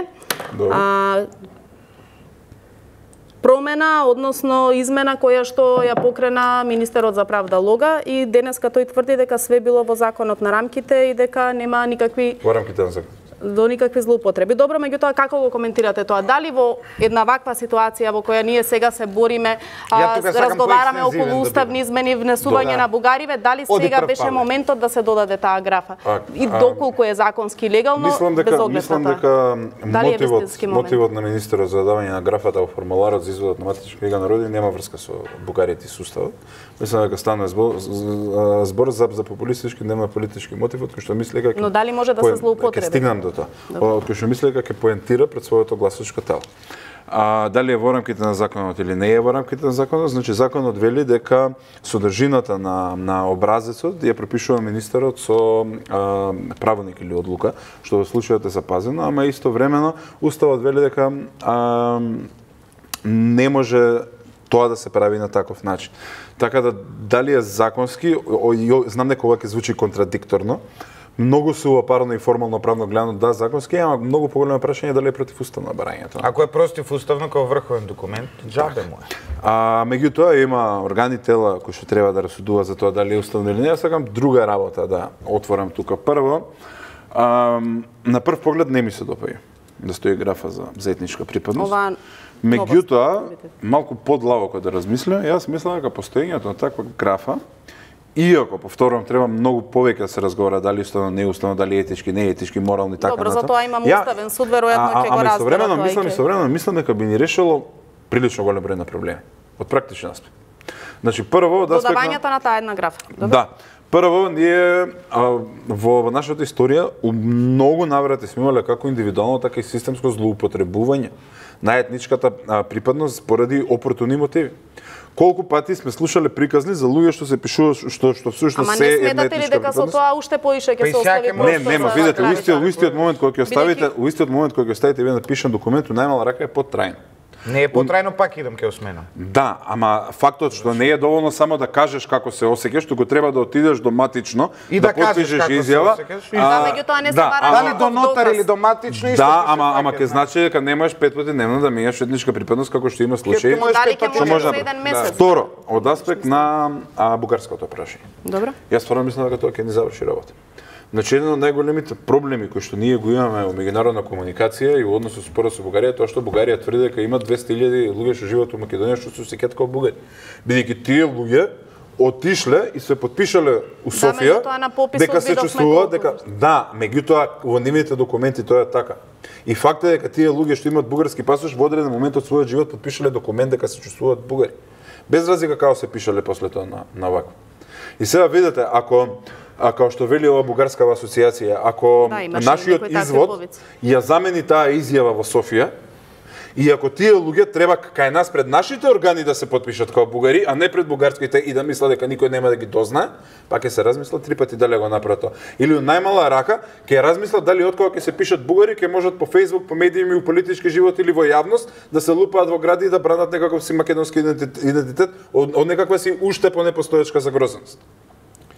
Промена, односно измена која што ја покрена министерот за правда Лога и денеска тој тврди дека све било во законот на рамките и дека нема никакви во рамките на закон. До никакви злоупотреби. Добро, меѓутоа како го коментирате тоа? Дали во една ваква ситуација во која ние сега се бориме, разговараме околу уставни измени, внесување на бугариве, дали сега беше моментот да се додаде таа графа? И доколку е законски легално, без оглед на тоа? Мотивот на министерот за дадавање на графата во формуларот за изводот на матична книга на родини нема врска со бугариите и суставот. Мислам дека стана збор за популистички, нема политички мотив, од кој што мисли дека но дали може да се злоупотреби? Од кој што мисли дека ќе поентира пред своето гласачко тело. Дали е во рамките на законот или не е во рамките на законот, значи законот вели дека содржината на образецот ја пропишува министерот со правилник или одлука, што во случајот е запазено, ама истовремено уставот вели дека не може тоа да се прави на таков начин. Така да дали е законски, знам дека ова ќе звучи контрадикторно, многу сувапарно и формално правно гледано да законски, ама многу поголемо прашање дали е противуставно барањето. Ако е противуставно како врховен документ, џабе му е. Меѓутоа има органи, тела кои што треба да расудуваат за тоа дали е уставно или не. Јас сакам друга работа да отворам тука. Прво, на прв поглед не ми се допаѓа да стои графа за етничка припадност. Меѓутоа, малку подлабоко да размислям, јас мислам дека постоењето на таква графа, иако, повторувам, треба многу повеќе да се разговара дали уставно, не уставно, дали етички, не етички, морални, така натаму. Добро, затоа имам уставен суд, веројатно ќе го разберат. Истовремено мислам дека би ни решило прилично голем број на проблеми од практичен аспект. Значи, прво од аспект додавањето на таа една графа. Да. Прво, ние во нашата историја у многу наврати сме имале како индивидуално, така и системско злоупотребување на етничката припадност поради опортуни мотиви. Колку пати сме слушале приказни за луѓе што се пишуваат што всушност се една етничка припадност. Ама не смятате ли дека со тоа уште поише ќе се остави простор? Нема, видете, у истиот момент кој ќе оставите вие напишан документ, најмала рака е потрајно. Не е потрајно, пак идам ке осмена. Да, ама фактот што не е доволно само да кажеш како се осеќаш, туку треба да отидеш до матично, и да подпишеш изјава. Меѓутоа не се бара дали до нотар или до матично исто. Да, ама ќе значи дека не можеш 5 пати дневно да менјаш етничка припадност како што има случаи. Дали ќе може за еден месец? Второ, од аспект на бугарското прашање. Добро. Јас стварно мислам дека тоа ќе ни заврши работа. Значи, еден од најголемите проблеми кои што ние го имаме во меѓународна комуникација и во однос со спорот со Бугарија, тоа што Бугарија тврди дека има 200.000 луѓе што живеат во Македонија што се осеќаат како бугари. Бидејќи тие луѓе отишле и се потпишале у Софија дека се чувствуваат дека да, меѓутоа во нивните документи тоа е така. И фактот е дека тие луѓе што имаат бугарски пасош во одреден момент од својот живот потпишале документ дека се чувствуваат бугари. Без разлика како се пишале после тоа на вакво. И сега видите, како што вели ова бугарскава асоциација, ако нашиот извод ја замени таа изјава во Софија, и ако тие луѓе треба кај нас пред нашите органи да се потпишат како бугари, а не пред бугарските и да мислат дека никој нема да ги дознае, пак ќе се размислат 3 пати дали го направат тоа. Или у најмала рака ќе размислат дали откога ќе се пишат бугари, ќе можат по Facebook, по медиуми, у политички живот или во јавност да се лупаат во гради и да бранат некаков си македонски идентитет од некаква си уште по непостоечка загрозеност.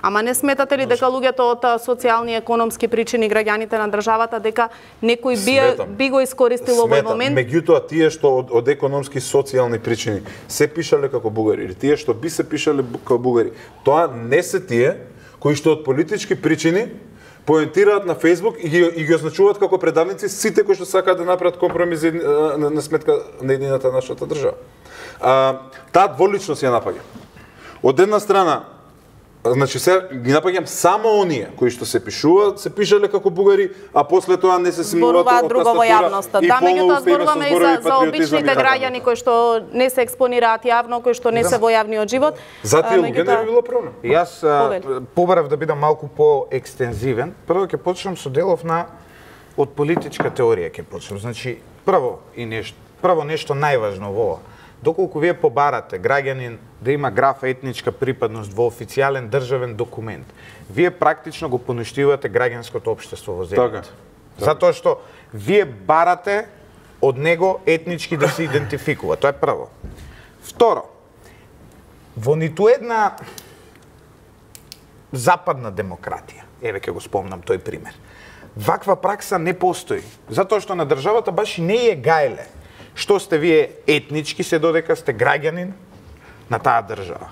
Ама не сметате ли дека луѓето од социјални и економски причини, граѓаните на државата, дека некој би го искористил овој момент? Меѓутоа, тие што од економски социјални причини се пишале како бугари, или тие што би се пишале како бугари, тоа не се тие кои што од политички причини поентираат на Facebook и ги означуваат како предавници сите кои што сакаат да направат компромис на сметка на едината нашата држава. Таа дволичност ја напаѓа. Од една страна, значи се ги напаѓам само оние кои што се пишуваат, се пишале како бугари, а после тоа не се симулуваат друго во јавноста. Да, меѓутоа зборуваме и за обичните граѓани кои што не се експонираат јавно, кои што не се во јавниот живот. За тие луѓе не би било проблем. Јас побарав да бидам малку по-екстензивен. Прво ќе почнам со делов на од политичка теорија ќе почнам. Значи, прво нешто најважно во ова. Доколку вие побарате граѓанин да има графа етничка припадност во официјален државен документ, вие практично го поништивате граѓанското општество во земјата. Затоа што вие барате од него етнички да се идентификува. Тоа е прво. Второ, во ниту една западна демократија, еве ќе го спомнам тој пример, ваква пракса не постои. Затоа што на државата баш и не е гајле што сте вие етнички, се додека сте граѓанин на таа држава.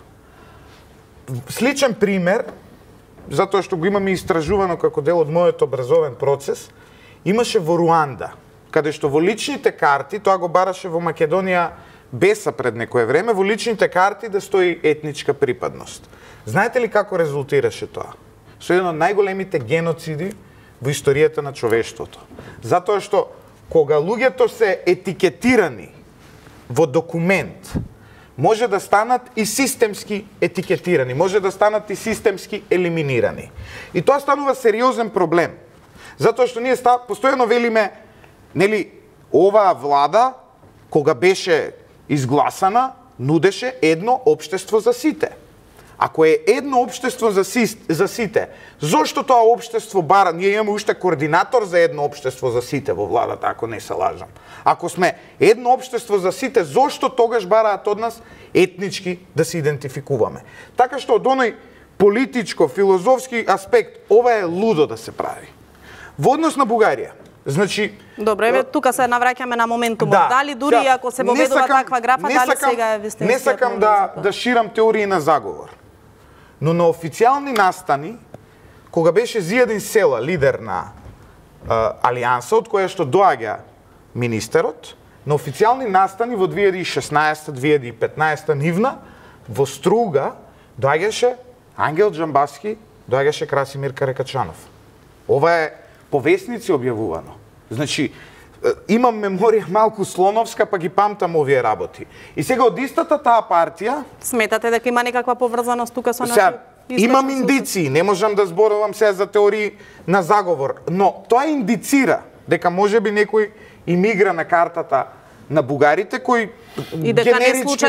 Сличен пример, затоа што го имаме истражувано како дел од мојот образовен процес, имаше во Руанда, каде што во личните карти, тоа го бараше во Македонија Беса пред некое време, во личните карти да стои етничка припадност. Знаете ли како резултираше тоа? Со еден од најголемите геноциди во историјата на човештвото. Затоа што кога луѓето се етикетирани во документ, може да станат и системски етикетирани, може да станат и системски елиминирани. И тоа станува сериозен проблем. Затоа што ние постојано велиме, нели, оваа влада, кога беше изгласана, нудеше едно општество за сите. Ако е едно општество за сите, зошто тоа општество бара? Ние имаме уште координатор за едно општество за сите во владата, ако не се лажам. Ако сме едно општество за сите, зошто тогаш бараат од нас етнички да се идентификуваме? Така што од оној политичко, филозофски аспект, ова е лудо да се прави. Во однос на Бугарија, значи... Добре, еве тука се навраќаме на моментумот. Дали дури ако се воведува таква графа, дали сега е вистинскиот? Не сакам да ширам теории на заговор. Но на официјални настани, кога беше Зијадин Села, лидер на Алијанса, од која што доаѓа министерот, на официјални настани во 2016-2015 нивна, во Струга, доаѓаше Ангел Џамбаски, доаѓаше Красимир Каракачанов. Ова е по весници објавувано. Значи, имам меморија малку слоновска, па ги памтам овие работи. И сега од истата таа партија... Сметате дека има некаква поврзаност тука со наши... Имам индиции, не можам да зборувам сега за теории на заговор, но тоа индицира дека можеби некој им игра на картата на бугарите, кои генерички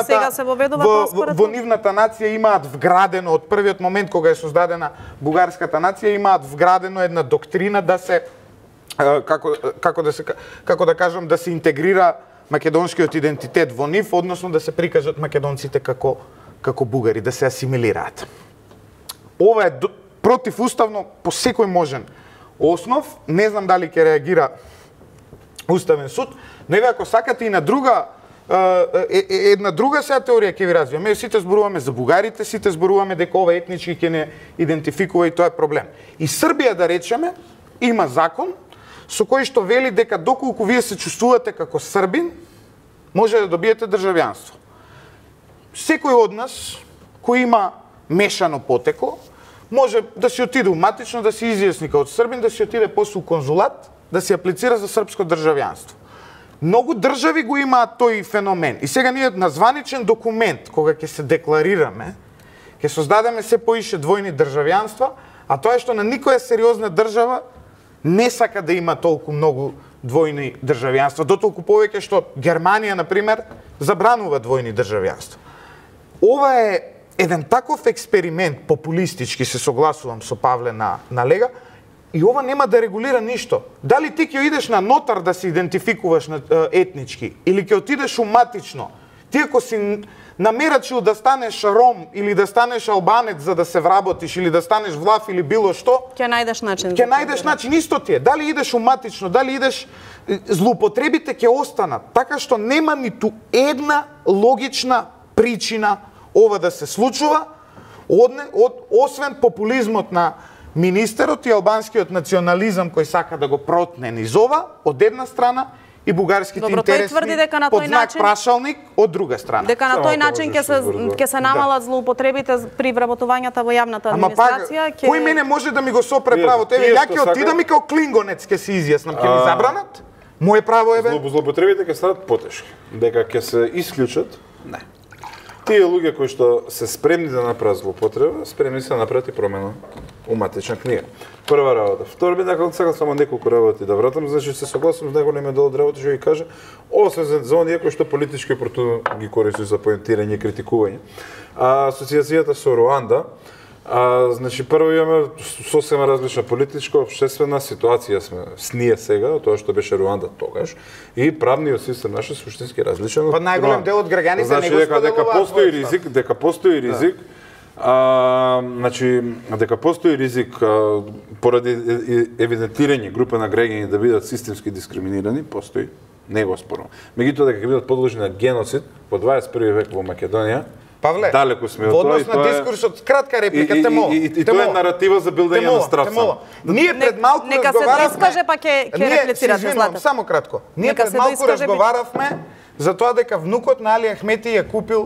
во нивната нација имаат вградено, од првиот момент кога е создадена бугарската нација, имаат вградено една доктрина да се како да кажам, да се интегрира македонскиот идентитет во нив, односно да се прикажат македонците како бугари, да се асимилираат. Ова е противуставно по секој можен основ, не знам дали ќе реагира Уставен суд, но еве ако сакате и на друга една друга сега теорија ќе ви развиваме. Сите зборуваме за бугарите, сите зборуваме дека ова етнички ќе не идентификува и тоа е проблем. И Србија, да речеме, има закон со кој што вели дека доколку вие се чувствувате како србин, може да добиете државјанство. Секој од нас кој има мешано потекло, може да си отиде у матично, да се изјасни како србин, да си отиде после у конзулат, да си аплицира за српско државјанство. Многу држави го имаат тој феномен. И сега ние на званичен документ, кога ќе се декларираме, ќе создадеме се поише двојни државјанства, а тоа е што на никоја сериозна држава не сака да има толку многу двојни државјанства, дотолку повеќе што Германија, например, забранува двојни државјанства. Ова е еден таков експеримент, популистички, се согласувам со Павле на Лега, и ова нема да регулира ништо. Дали ти ќе идеш на нотар да се идентификуваш етнички, или ќе отидеш у матично, Ти ако си намерачил да станеш ром или да станеш албанец за да се вработиш или да станеш влав или било што, ќе најдеш начин. Ќе најдеш начин, исто ти е. Дали идеш уматично, дали идеш, злоупотребите ќе останат. Така што нема ниту една логична причина ова да се случува, освен популизмот на министерот и албанскиот национализам кој сака да го протне низ ова, од една страна, и бугарските интереси под знак прашалник од друга страна. Дека на тој начин ќе се намалат злоупотребите при вработувањата во јавната администрација. Ама пак, кој мене може да ми го сопре правото? Еве, ја ќе отидам и као клингонец ќе се изјаснам, ќе ми забранат? Моје право е бе. Злоупотребите ќе станат потешки. Дека ќе се исклучат? Не. Тие луѓе кои што се спремни да направат злоупотреба, спремни се да направат и промена у матична книга. Прва работа. Втора би сакал само неколку работи да вратам, значи се согласувам с неголемиот дел од работи што ги кажа, освен за оние кои што политички оптурно ги користи за поентирање и критикување. Асоциацијата со Руанда, значи прво имаме сосема различна политичка општествена ситуација сме с ние сега, од тоа што беше Руанда тогаш, и правниот систем наш е суштински различен. Па најголем дел од граѓаните не го споделуваат. Дека постои ризик, значи дека постои ризик поради евидентирање група на граѓани да бидат системски дискриминирани, постои, не го спорувам. Меѓутоа дека ќе бидат подложени на геноцид во 21 век во Македонија. Павле, далеко сме од тоа. Во однос на дискурсот, кратка реплика, те молам. И тоа е наратива за билдање на страв. Ние пред малку нека разговаравме. Нека се доискаже па ќе реплицирате Злата. Само кратко. Ние пред малку разговаравме за тоа дека внукот на Али Ахмети ја купил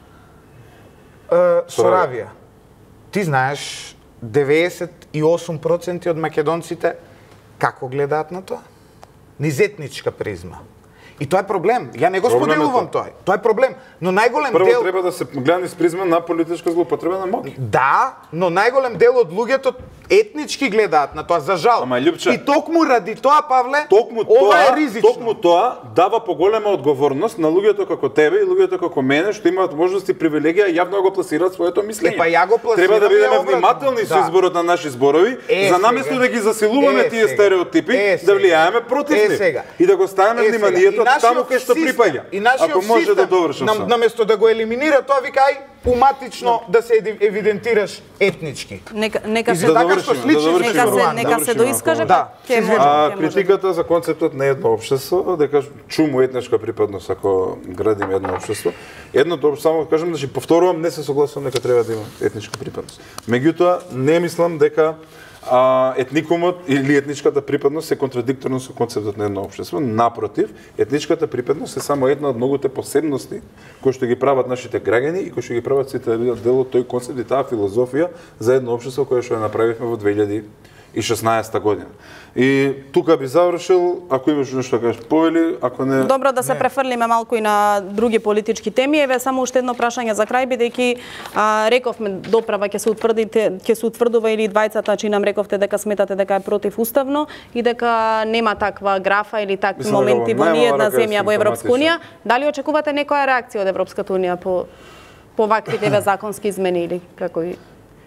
Соравија. Ти знаеш 98% од македонците како гледаат на тоа? Низ етничка призма. И тоа е проблем. Ја не го споделувам тоа. Тоа е проблем. Но најголем дел... Прво треба да се гледа низ призма на политичка злоупотреба на моќ. Да, но најголем дел од луѓето етнички гледаат на тоа, за жал. Ама, Љупче, и токму ради тоа, Павле, ова е ризично. Токму тоа дава поголема одговорност на луѓето како тебе и луѓето како мене, што имаат можности и привилегија јавно го пласираат своето мислење. Па ја го пласирам. Треба да бидеме внимателни со изборот на наши зборови, за наместо да ги засилуваме тие стереотипи, да влијаеме против нив. И да го ставиме вниманието таму кај што припаѓа. Ако може да довршам сам. Наместо да го елиминира тоа, викај уматично да се евидентираш етнички. Нека се нека се доискаже. Да. Критиката за концептот на едно општество, дека чумо етничка припадност ако градиме едно општество. Едното само кажам, значи повторувам, не се согласувам дека треба да има етничка припадност. Меѓутоа не мислам дека етникумот или етничката припадност е контрадикторно со концептот на едно општество. Напротив, етничката припадност е само една од многуте посебности кои што ги прават нашите граѓани и кои што ги прават сите да бидат дел од тој концепт и таа филозофија за едно општество кое што ја направивме во 2016 година. И тука би завршил, ако имаш нешто да кажеш повели, ако не... Добро да се префрлиме малку и на други политички теми. Еве само уште едно прашање за крај, бидејќи рековме доправа ќе се утврдува или двајцата, чи нам рековте дека сметате дека е противуставно и дека нема таква графа или такви моменти во ниедна земја во Европска унија. Дали очекувате некоја реакција од Европската унија по ваквите законски измени или како и...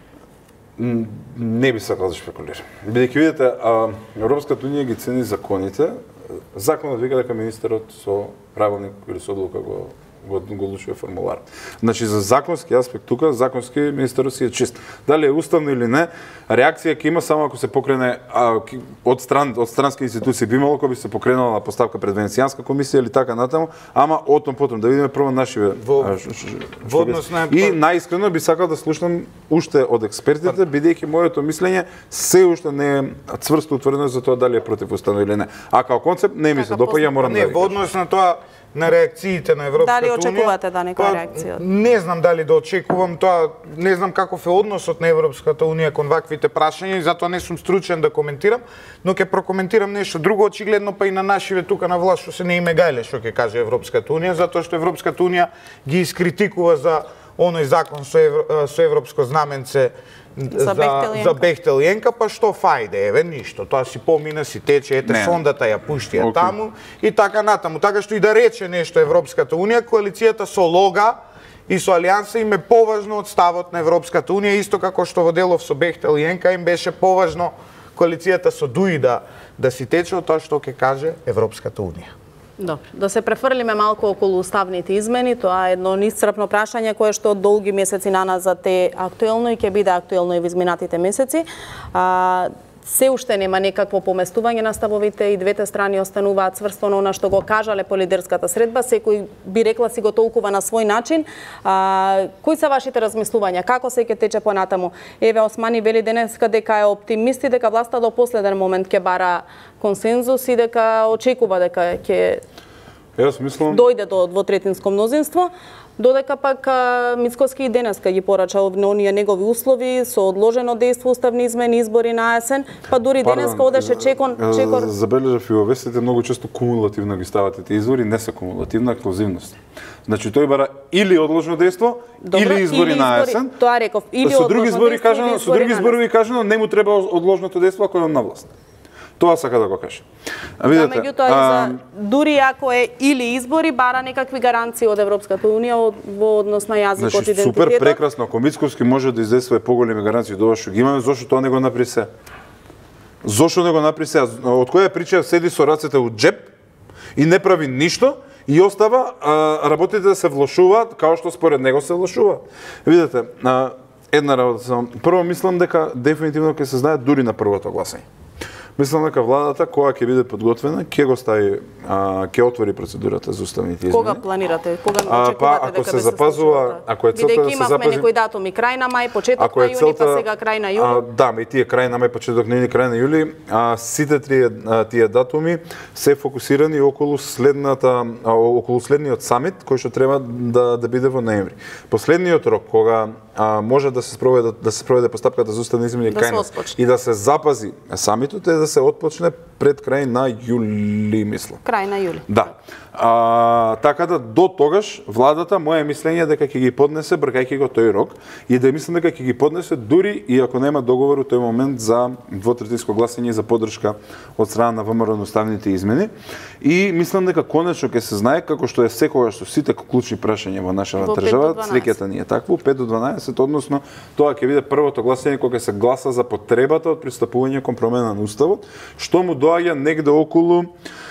Не би сакал да шпекулирам. Бидејќи видите, Европската унија ги цени законите. Законот вика дека министерот со правилник или со одлука го одлучува формулар. Значи за законски аспект тука, законски министерот си е чист. Дали е уставно или не, реакција ќе има само ако се покрене од странски институции би имало кога би се покренала на поставка пред Венецијанска комисија или така натаму, ама отом потом да видиме прво нашиве. И најискрено би сакал да слушнам уште од експертите, бидејќи моето мислење се уште не е цврсто утврдено за тоа дали е противуставно или не. А као концепт не ми се допаѓа, морам да кажам. Не, во однос на тоа на реакциите на Европската унија. Дали очекувате да некоја реакција? Не знам дали да очекувам тоа, не знам каков е односот на Европската унија кон ваквите прашања и затоа не сум стручен да коментирам, но ќе прокоментирам нешто друго, очигледно па и на нашиве тука на власт што се не име гајле што ќе каже Европската унија, затоа што Европската унија ги искритикува за оној закон со европско знаменце за Бехтел Јенка, па што фајде, еве ништо, тоа си помина, си тече, ете сондата ја пуштија таму и така натаму. Така што и да рече нешто Европската унија, коалицијата со Лога и со Алијанса им е поважно од ставот на Европската унија, исто како што во делов со Бехтел Јенка им беше поважно коалицијата со Дуи да си тече од тоа што ќе каже Европската унија. Добро, да се префрлиме малку околу уставните измени, тоа е едно неисцрпно прашање кое што од долги месеци наназад е актуелно и ќе биде актуелно и во изминатите месеци. Се уште нема некакво поместување на ставовите и двете страни остануваат цврсто на она што го кажале по лидерската средба, секој би рекла си го толкува на свој начин. Кои се вашите размислувања? Како се ќе тече понатаму? Еве Османи вели денеска дека е оптимист и дека власта до последен момент ќе бара консензус и дека очекува дека ќе дојде до двотретинско мнозинство. Додека пак Мицкоски и денеска ги порача на оние негови услови со одложено дејство, уставни измени, избори на есен, па дури денеска одеше чекор. Забележав и во вестите многу често кумулативно ги ставате тие избори, не се кумулативна, ексклузивност. Значи тој бара или одложено дејство, или избори на есен. Тоа реков, или со други избори кажано, не му треба одложното дејство ако е на власт. Тоа сака да го каже. Видете, меѓутоа, дури ако е или избори, бара некакви гаранции од Европската унија во однос на јазикот, идентитетот. Супер, прекрасно. Ако Мицкоски може да издействува поголеми гаранции од ова што ги имаме, зошто тоа не го направи се? Зошто не го направи се? Од која причина седи со рацете у джеп и не прави ништо и остава работите да се влошуваат како што според него се влошуваат? Видете, една работа. Прво мислам дека дефинитивно ќе се знае дури на првото гласање. Мислам дека владата, кога ќе биде подготвена, ќе го стави, ќе отвори процедурата за уставните измени. Кога планирате? Кога очекувате дека се запазува, ако е целта да се запази, имавме некои датуми крај на мај, почеток на јуни, па сега крај на јули. Да, и тие крај на мај, почеток на јуни, крај на јули, сите тие датуми се фокусирани околу следниот самит кој што треба да биде во ноември. Последниот рок кога може да се спроведе постапката за уставни измени и да се запази самитот е да се отпочне пред крај на јули, мислам. Крај на јули. Да. Така да до тогаш владата, моје мислење дека ќе ги поднесе бркајќи го тој рок и да мислам дека ќе ги поднесе дури и ако нема договор во тој момент за двотретинско гласање за поддршка од страна на ВМРО на уставните измени. И мислам дека конечно ќе се знае како што е секогаш со сите клучни прашања во нашата држава, среќата ни е такво 5 до 12, односно тоа ќе биде првото гласање кога ќе се гласа за потребата од пристапување кон промена на уставот, што му доаѓа негде околу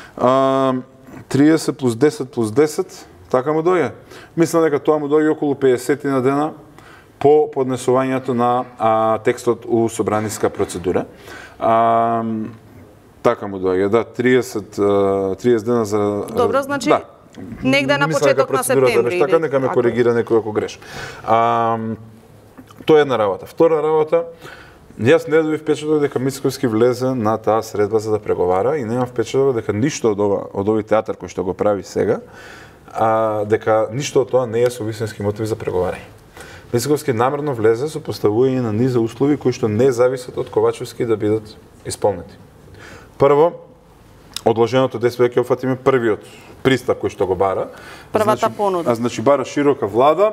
30 плюс 10 плюс 10, така му дојде. Мислам дека тоа му дојде околу 50 на дена по поднесувањето на текстот у собраниска процедура. Така му дојде, да, 30 дена за... Добро, значи, да. Негде на почеток на септември. Така, нека ме коригира некој ако греш. Тоа е една работа. Втора работа, јас не добив впечаток дека Мицкоски влезе на таа средба за да преговара и немам впечаток дека ништо од овој театар кој што го прави сега, дека ништо од тоа не е со вистински мотиви за преговарање. Мицкоски намерно влезе со поставување на низа услови кои што не зависат од Ковачевски да бидат исполнети. Прво, одложеното дејство ќе опфатиме првиот пристап кој што го бара. Првата понуда. Значи бара широка влада,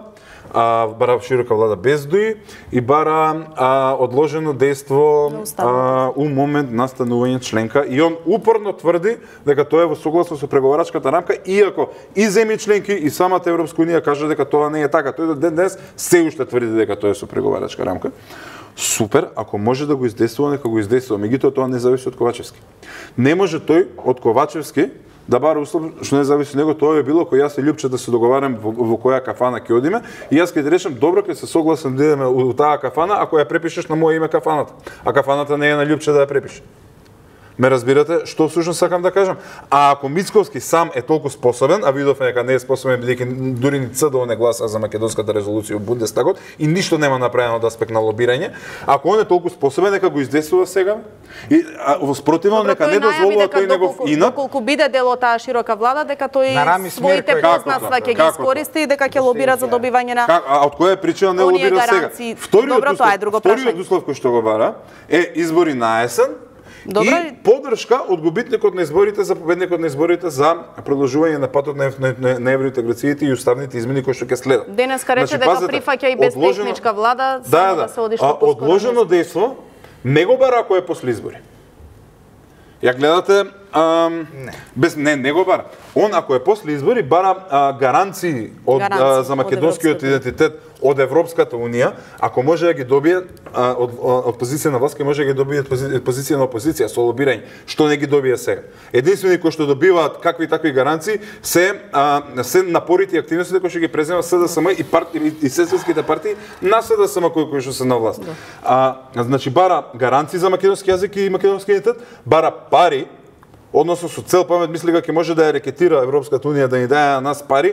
без ДУИ и бара одложено дејство у момент настанување членка и он упорно тврди дека тоа е во согласно со преговарачката рамка, иако и земји членки и самата Европска унија кажа дека тоа не е така. Тој до ден денес се уште тврди дека тоа е со преговарачка рамка. Супер, ако може да го издействува, нека го издействува. Меѓутоа тоа не зависи од Ковачевски. Не може тој од Ковачевски да бара услов што не зависи од него. Тоа е било кој јас и Љупче да се договарам во која кафана ќе одиме и јас ќе ти речем добро, ќе се согласам да идеме у таа кафана ако ја препишеш на моје име кафаната. А кафаната не е на Љупче да ја препише. Ме разбирате што всушност сакам да кажам? А ако Мицкоски сам е толку способен, а видовме дека не е способен бидејќи дури ни ЦДО не гласа за македонската резолуција во Бундестагот и ништо нема направено од аспект на лобирање, ако он е толку способен, нека го издействува сега. И спротивно нека не дозволува тој негов инат. Доколку биде дел од таа широка влада, дека тој своите познанства ќе ги искористи и дека ќе лобира за добивање на А од која причина не лобира сега? Вториот услов кој што го бара е избори на есен. И поддршка од губитникот на изборите за победникот на изборите за продолжување на патот на евроинтеграцијите и уставните измени кои што ќе следат. Денеска рече дека прифаќа и без техничка влада само да се оди што одложено дејство не го бара ако е после избори. Ја гледате без не го бара. Он ако е после избори бара гаранции за македонскиот идентитет од Европската унија, ако може да ги добие од позиција на власт, може да ги добие позиција на опозиција со лобирање, што не ги добие сега. Единствени кои што добиваат какви такви гаранции се напорите и активностите кои што ги презема СДСМ и сестринските партии на СДСМ кои што се на власт. Значи бара гаранции за македонски јазик и македонски идентитет, бара пари, односно со цел памет мисли дека ќе може да ја рекетира Европската унија да ни даде на нас пари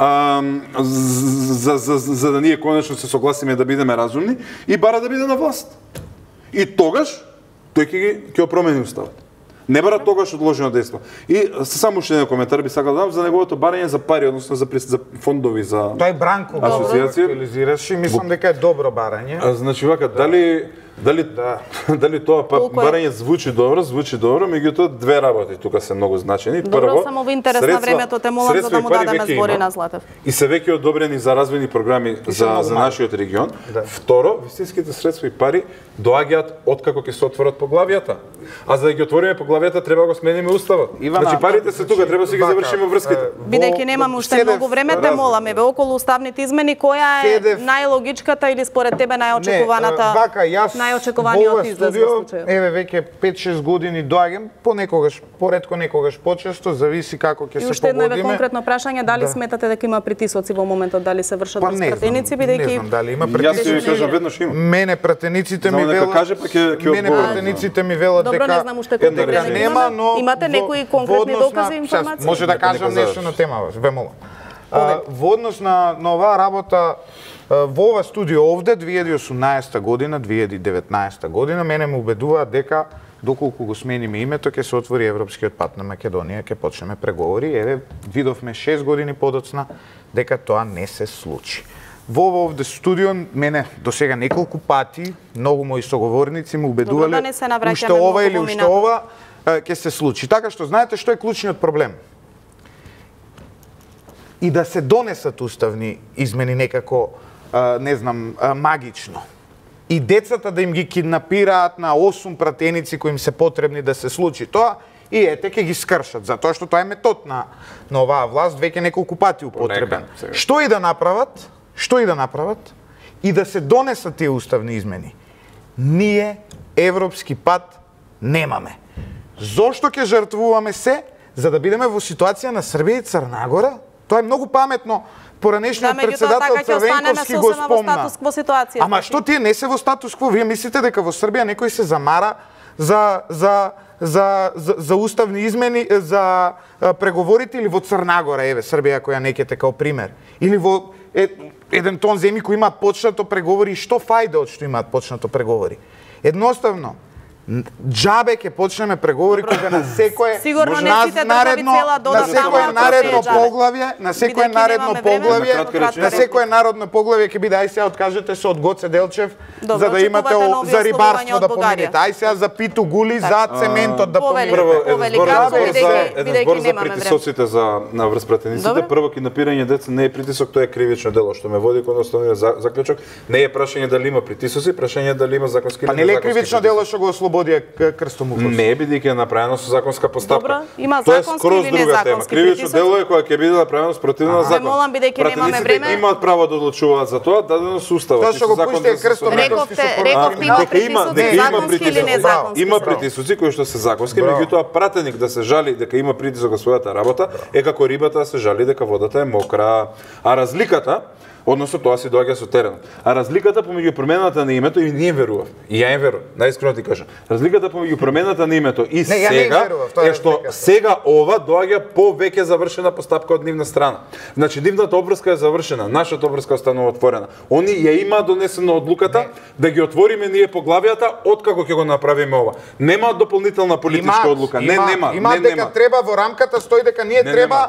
за да ние конечно се согласиме да бидеме разумни и бара да биде на власт. И тогаш тој ќе промени уставот. Не бара тогаш одложено дејство. И само уште еден коментар би сакал да дам за неговото барање за пари, односно за фондови за Тој Бранко асоциација реализираше, мислам дека е добро барање. Значи вака дали тоа барање звучи добро, меѓутоа две работи тука се многу значени. Прво, само во интерес на времето те молам за да му дадеме збори на Златев. И се веќе одобрени за развојни програми за нашиот регион. Второ, вистинските средства и пари доаѓаат откако ќе се отворат поглавијата. А за да ги отвориме поглавијата треба го смениме уставот. Значи парите се тука, треба да ги завршиме врските. Бидејќи немаме уште многу време, те моламе ве околу уставните измени, која е најлогичката или според тебе најочекуваната? Најочекуваниот излез во случајот. Еве веќе 5-6 години доаѓам, понекогаш поретко, некогаш почесто, зависи како ќе се погодиме. И уште едно конкретно прашање, дали сметате дека има притисоци во моментот, дали се вршат врз пратеници, бидејќи не знам дали има притисоци. Јас ќе кажам веднаш има. Мене пратениците ми велат дека не знам уште конкретно нема, но имате некои конкретни докази и информации? Може да кажам нешто на тема, ве молам. Во однос на оваа работа во ова студио овде 2018 година, 2019 година мене ме убедуваат дека доколку го смениме името ќе се отвори европскиот пат на Македонија, ќе почнеме преговори. Еве видовме 6 години подоцна дека тоа не се случи. Во овде студио мене до сега неколку пати многу мои соговорници ме убедувале уште ова или уште ова ќе се случи. Така што знаете што е клучниот проблем? И да се донесат уставни измени некако не знам магично. И децата да им ги киднапираат на 8 пратеници кои им се потребни да се случи тоа и ете ќе ги скршат, затоа што тоа е метод на оваа власт веќе неколку пати употребен. Што и да направат и да се донесат тие уставни измени. Ние европски пат немаме. Зошто ќе жртвуваме се за да бидеме во ситуација на Србија и Црна Гора? Тоа е многу паметно. Поранешниот председател Црвенковски го спомна. Ама што тие не се во статус-кво? Вие мислите дека во Србија некој се замара за уставни измени, за преговорите или во Црна Гора, еве Србија која некете као пример, или во еден тон земји кои имаат почнато преговори, и што фајде од што имаат почнато преговори? Едноставно џабе ќе почнеме преговори кога на секое народно поглавје ќе биде ај сега откажете се од Гоце Делчев за да имате за рибарство да поминете. Ај сега за Питу Гули за цементот да поминете. Еден збор за притисоците на врз пратениците. Прво, киднапирање деца не е притисок, тоа е кривично дело, што ме води кон основниот заклучок. Не е прашање дали има притисоци, прашање дали има законски или незаконски. Па не е кривично дело што го ослободија Крстом Укос? Не, бидејќи е направено со законска постапка. Добро, има законски или незаконски. Кривично дело е кога ќе биде направено спротивно на закон. Молам, бидејќи немаме време. Имаат право да одлучуваат за тоа, дадено со уставот. Тоа што го пуштија Крстом Укос. Рековте има притисоци законски или незаконски. Има притисоци кои што се законски, меѓутоа пратеник да се жали дека има притисок во својата работа е како рибата да се жали дека водата е мокра. А разликата, односно тоа си доаѓа со теренот. А разликата помеѓу промената на името и ние верував. И ја им верувам. Најискрено ти кажам. Разликата помеѓу промената на името и сега е што сега ова доаѓа по веќе завршена постапка од нивна страна. Значи нивната обврска е завршена, нашата обврска останува отворена. Они ја има донесено одлуката да ги отвориме ние поглавијата откако ќе го направиме ова. Нема дополнителна политичка одлука. Не нема. Има дека треба во рамката стои дека ние треба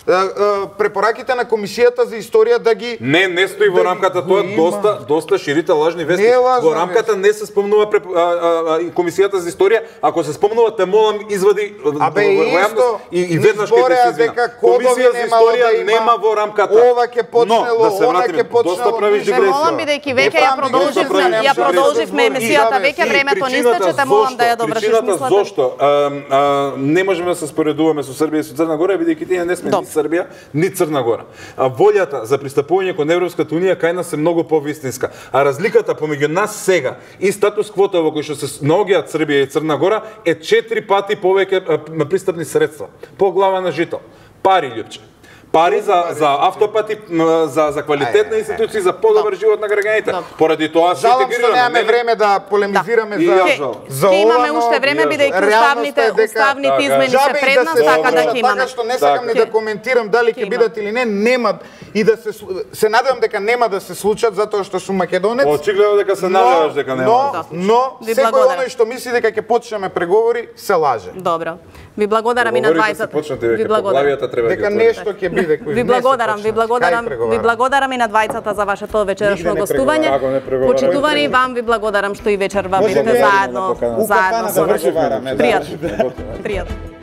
препораките на комисијата за историја да ги Не стои во рамката, тоа доста ширите лажни вести. Во рамката не се спомнува комисијата за историја, ако се спомнува те молам извади во јавност и веднаш ќе те се извина. Комисија за историја нема во рамката. Ова ќе почнело, она ќе почнело. Ме молам бидејќи веќе ја продолживме емисијата, веќе времето не истече, те молам да ја довршиш мислата. Зошто? Не можеме да се споредуваме со Србија и со Црна Гора, бидејќи тие не сме ни Србија, ни Црна Гора. Волјата за пристапување кон Европската унија кај нас е многу повистинска. А разликата помеѓу нас сега и статус квота во кој што се наоѓаат Србија и Црна Гора е 4 пати повеќе пристапни средства по глава на жител. Пари, љупче. Пари за автопати, за квалитетна институција, за подобар живот на граѓаните. Поради тоа се интегрираме. Жалам што немаме време да полемизираме за ова. Имаме уште време бидејќи уставните измени се пред нас, така да ќе имаме. Така што не сакам ни да коментирам дали ќе бидат или не, нема и да се надевам дека нема да се случат затоа што сум македонец. Очигледно дека се надеваш дека нема. Но секој оној што мисли дека ќе почнеме преговори се лаже. Добро. Ви благодарам и на двајцата. Ви благодарам. Дека нешто ќе биде. Ви благодарам и на двајцата за вашето вечерашно гостување. Почитувани вам ви благодарам што и вечерва бидете заедно со нас. Пријатно.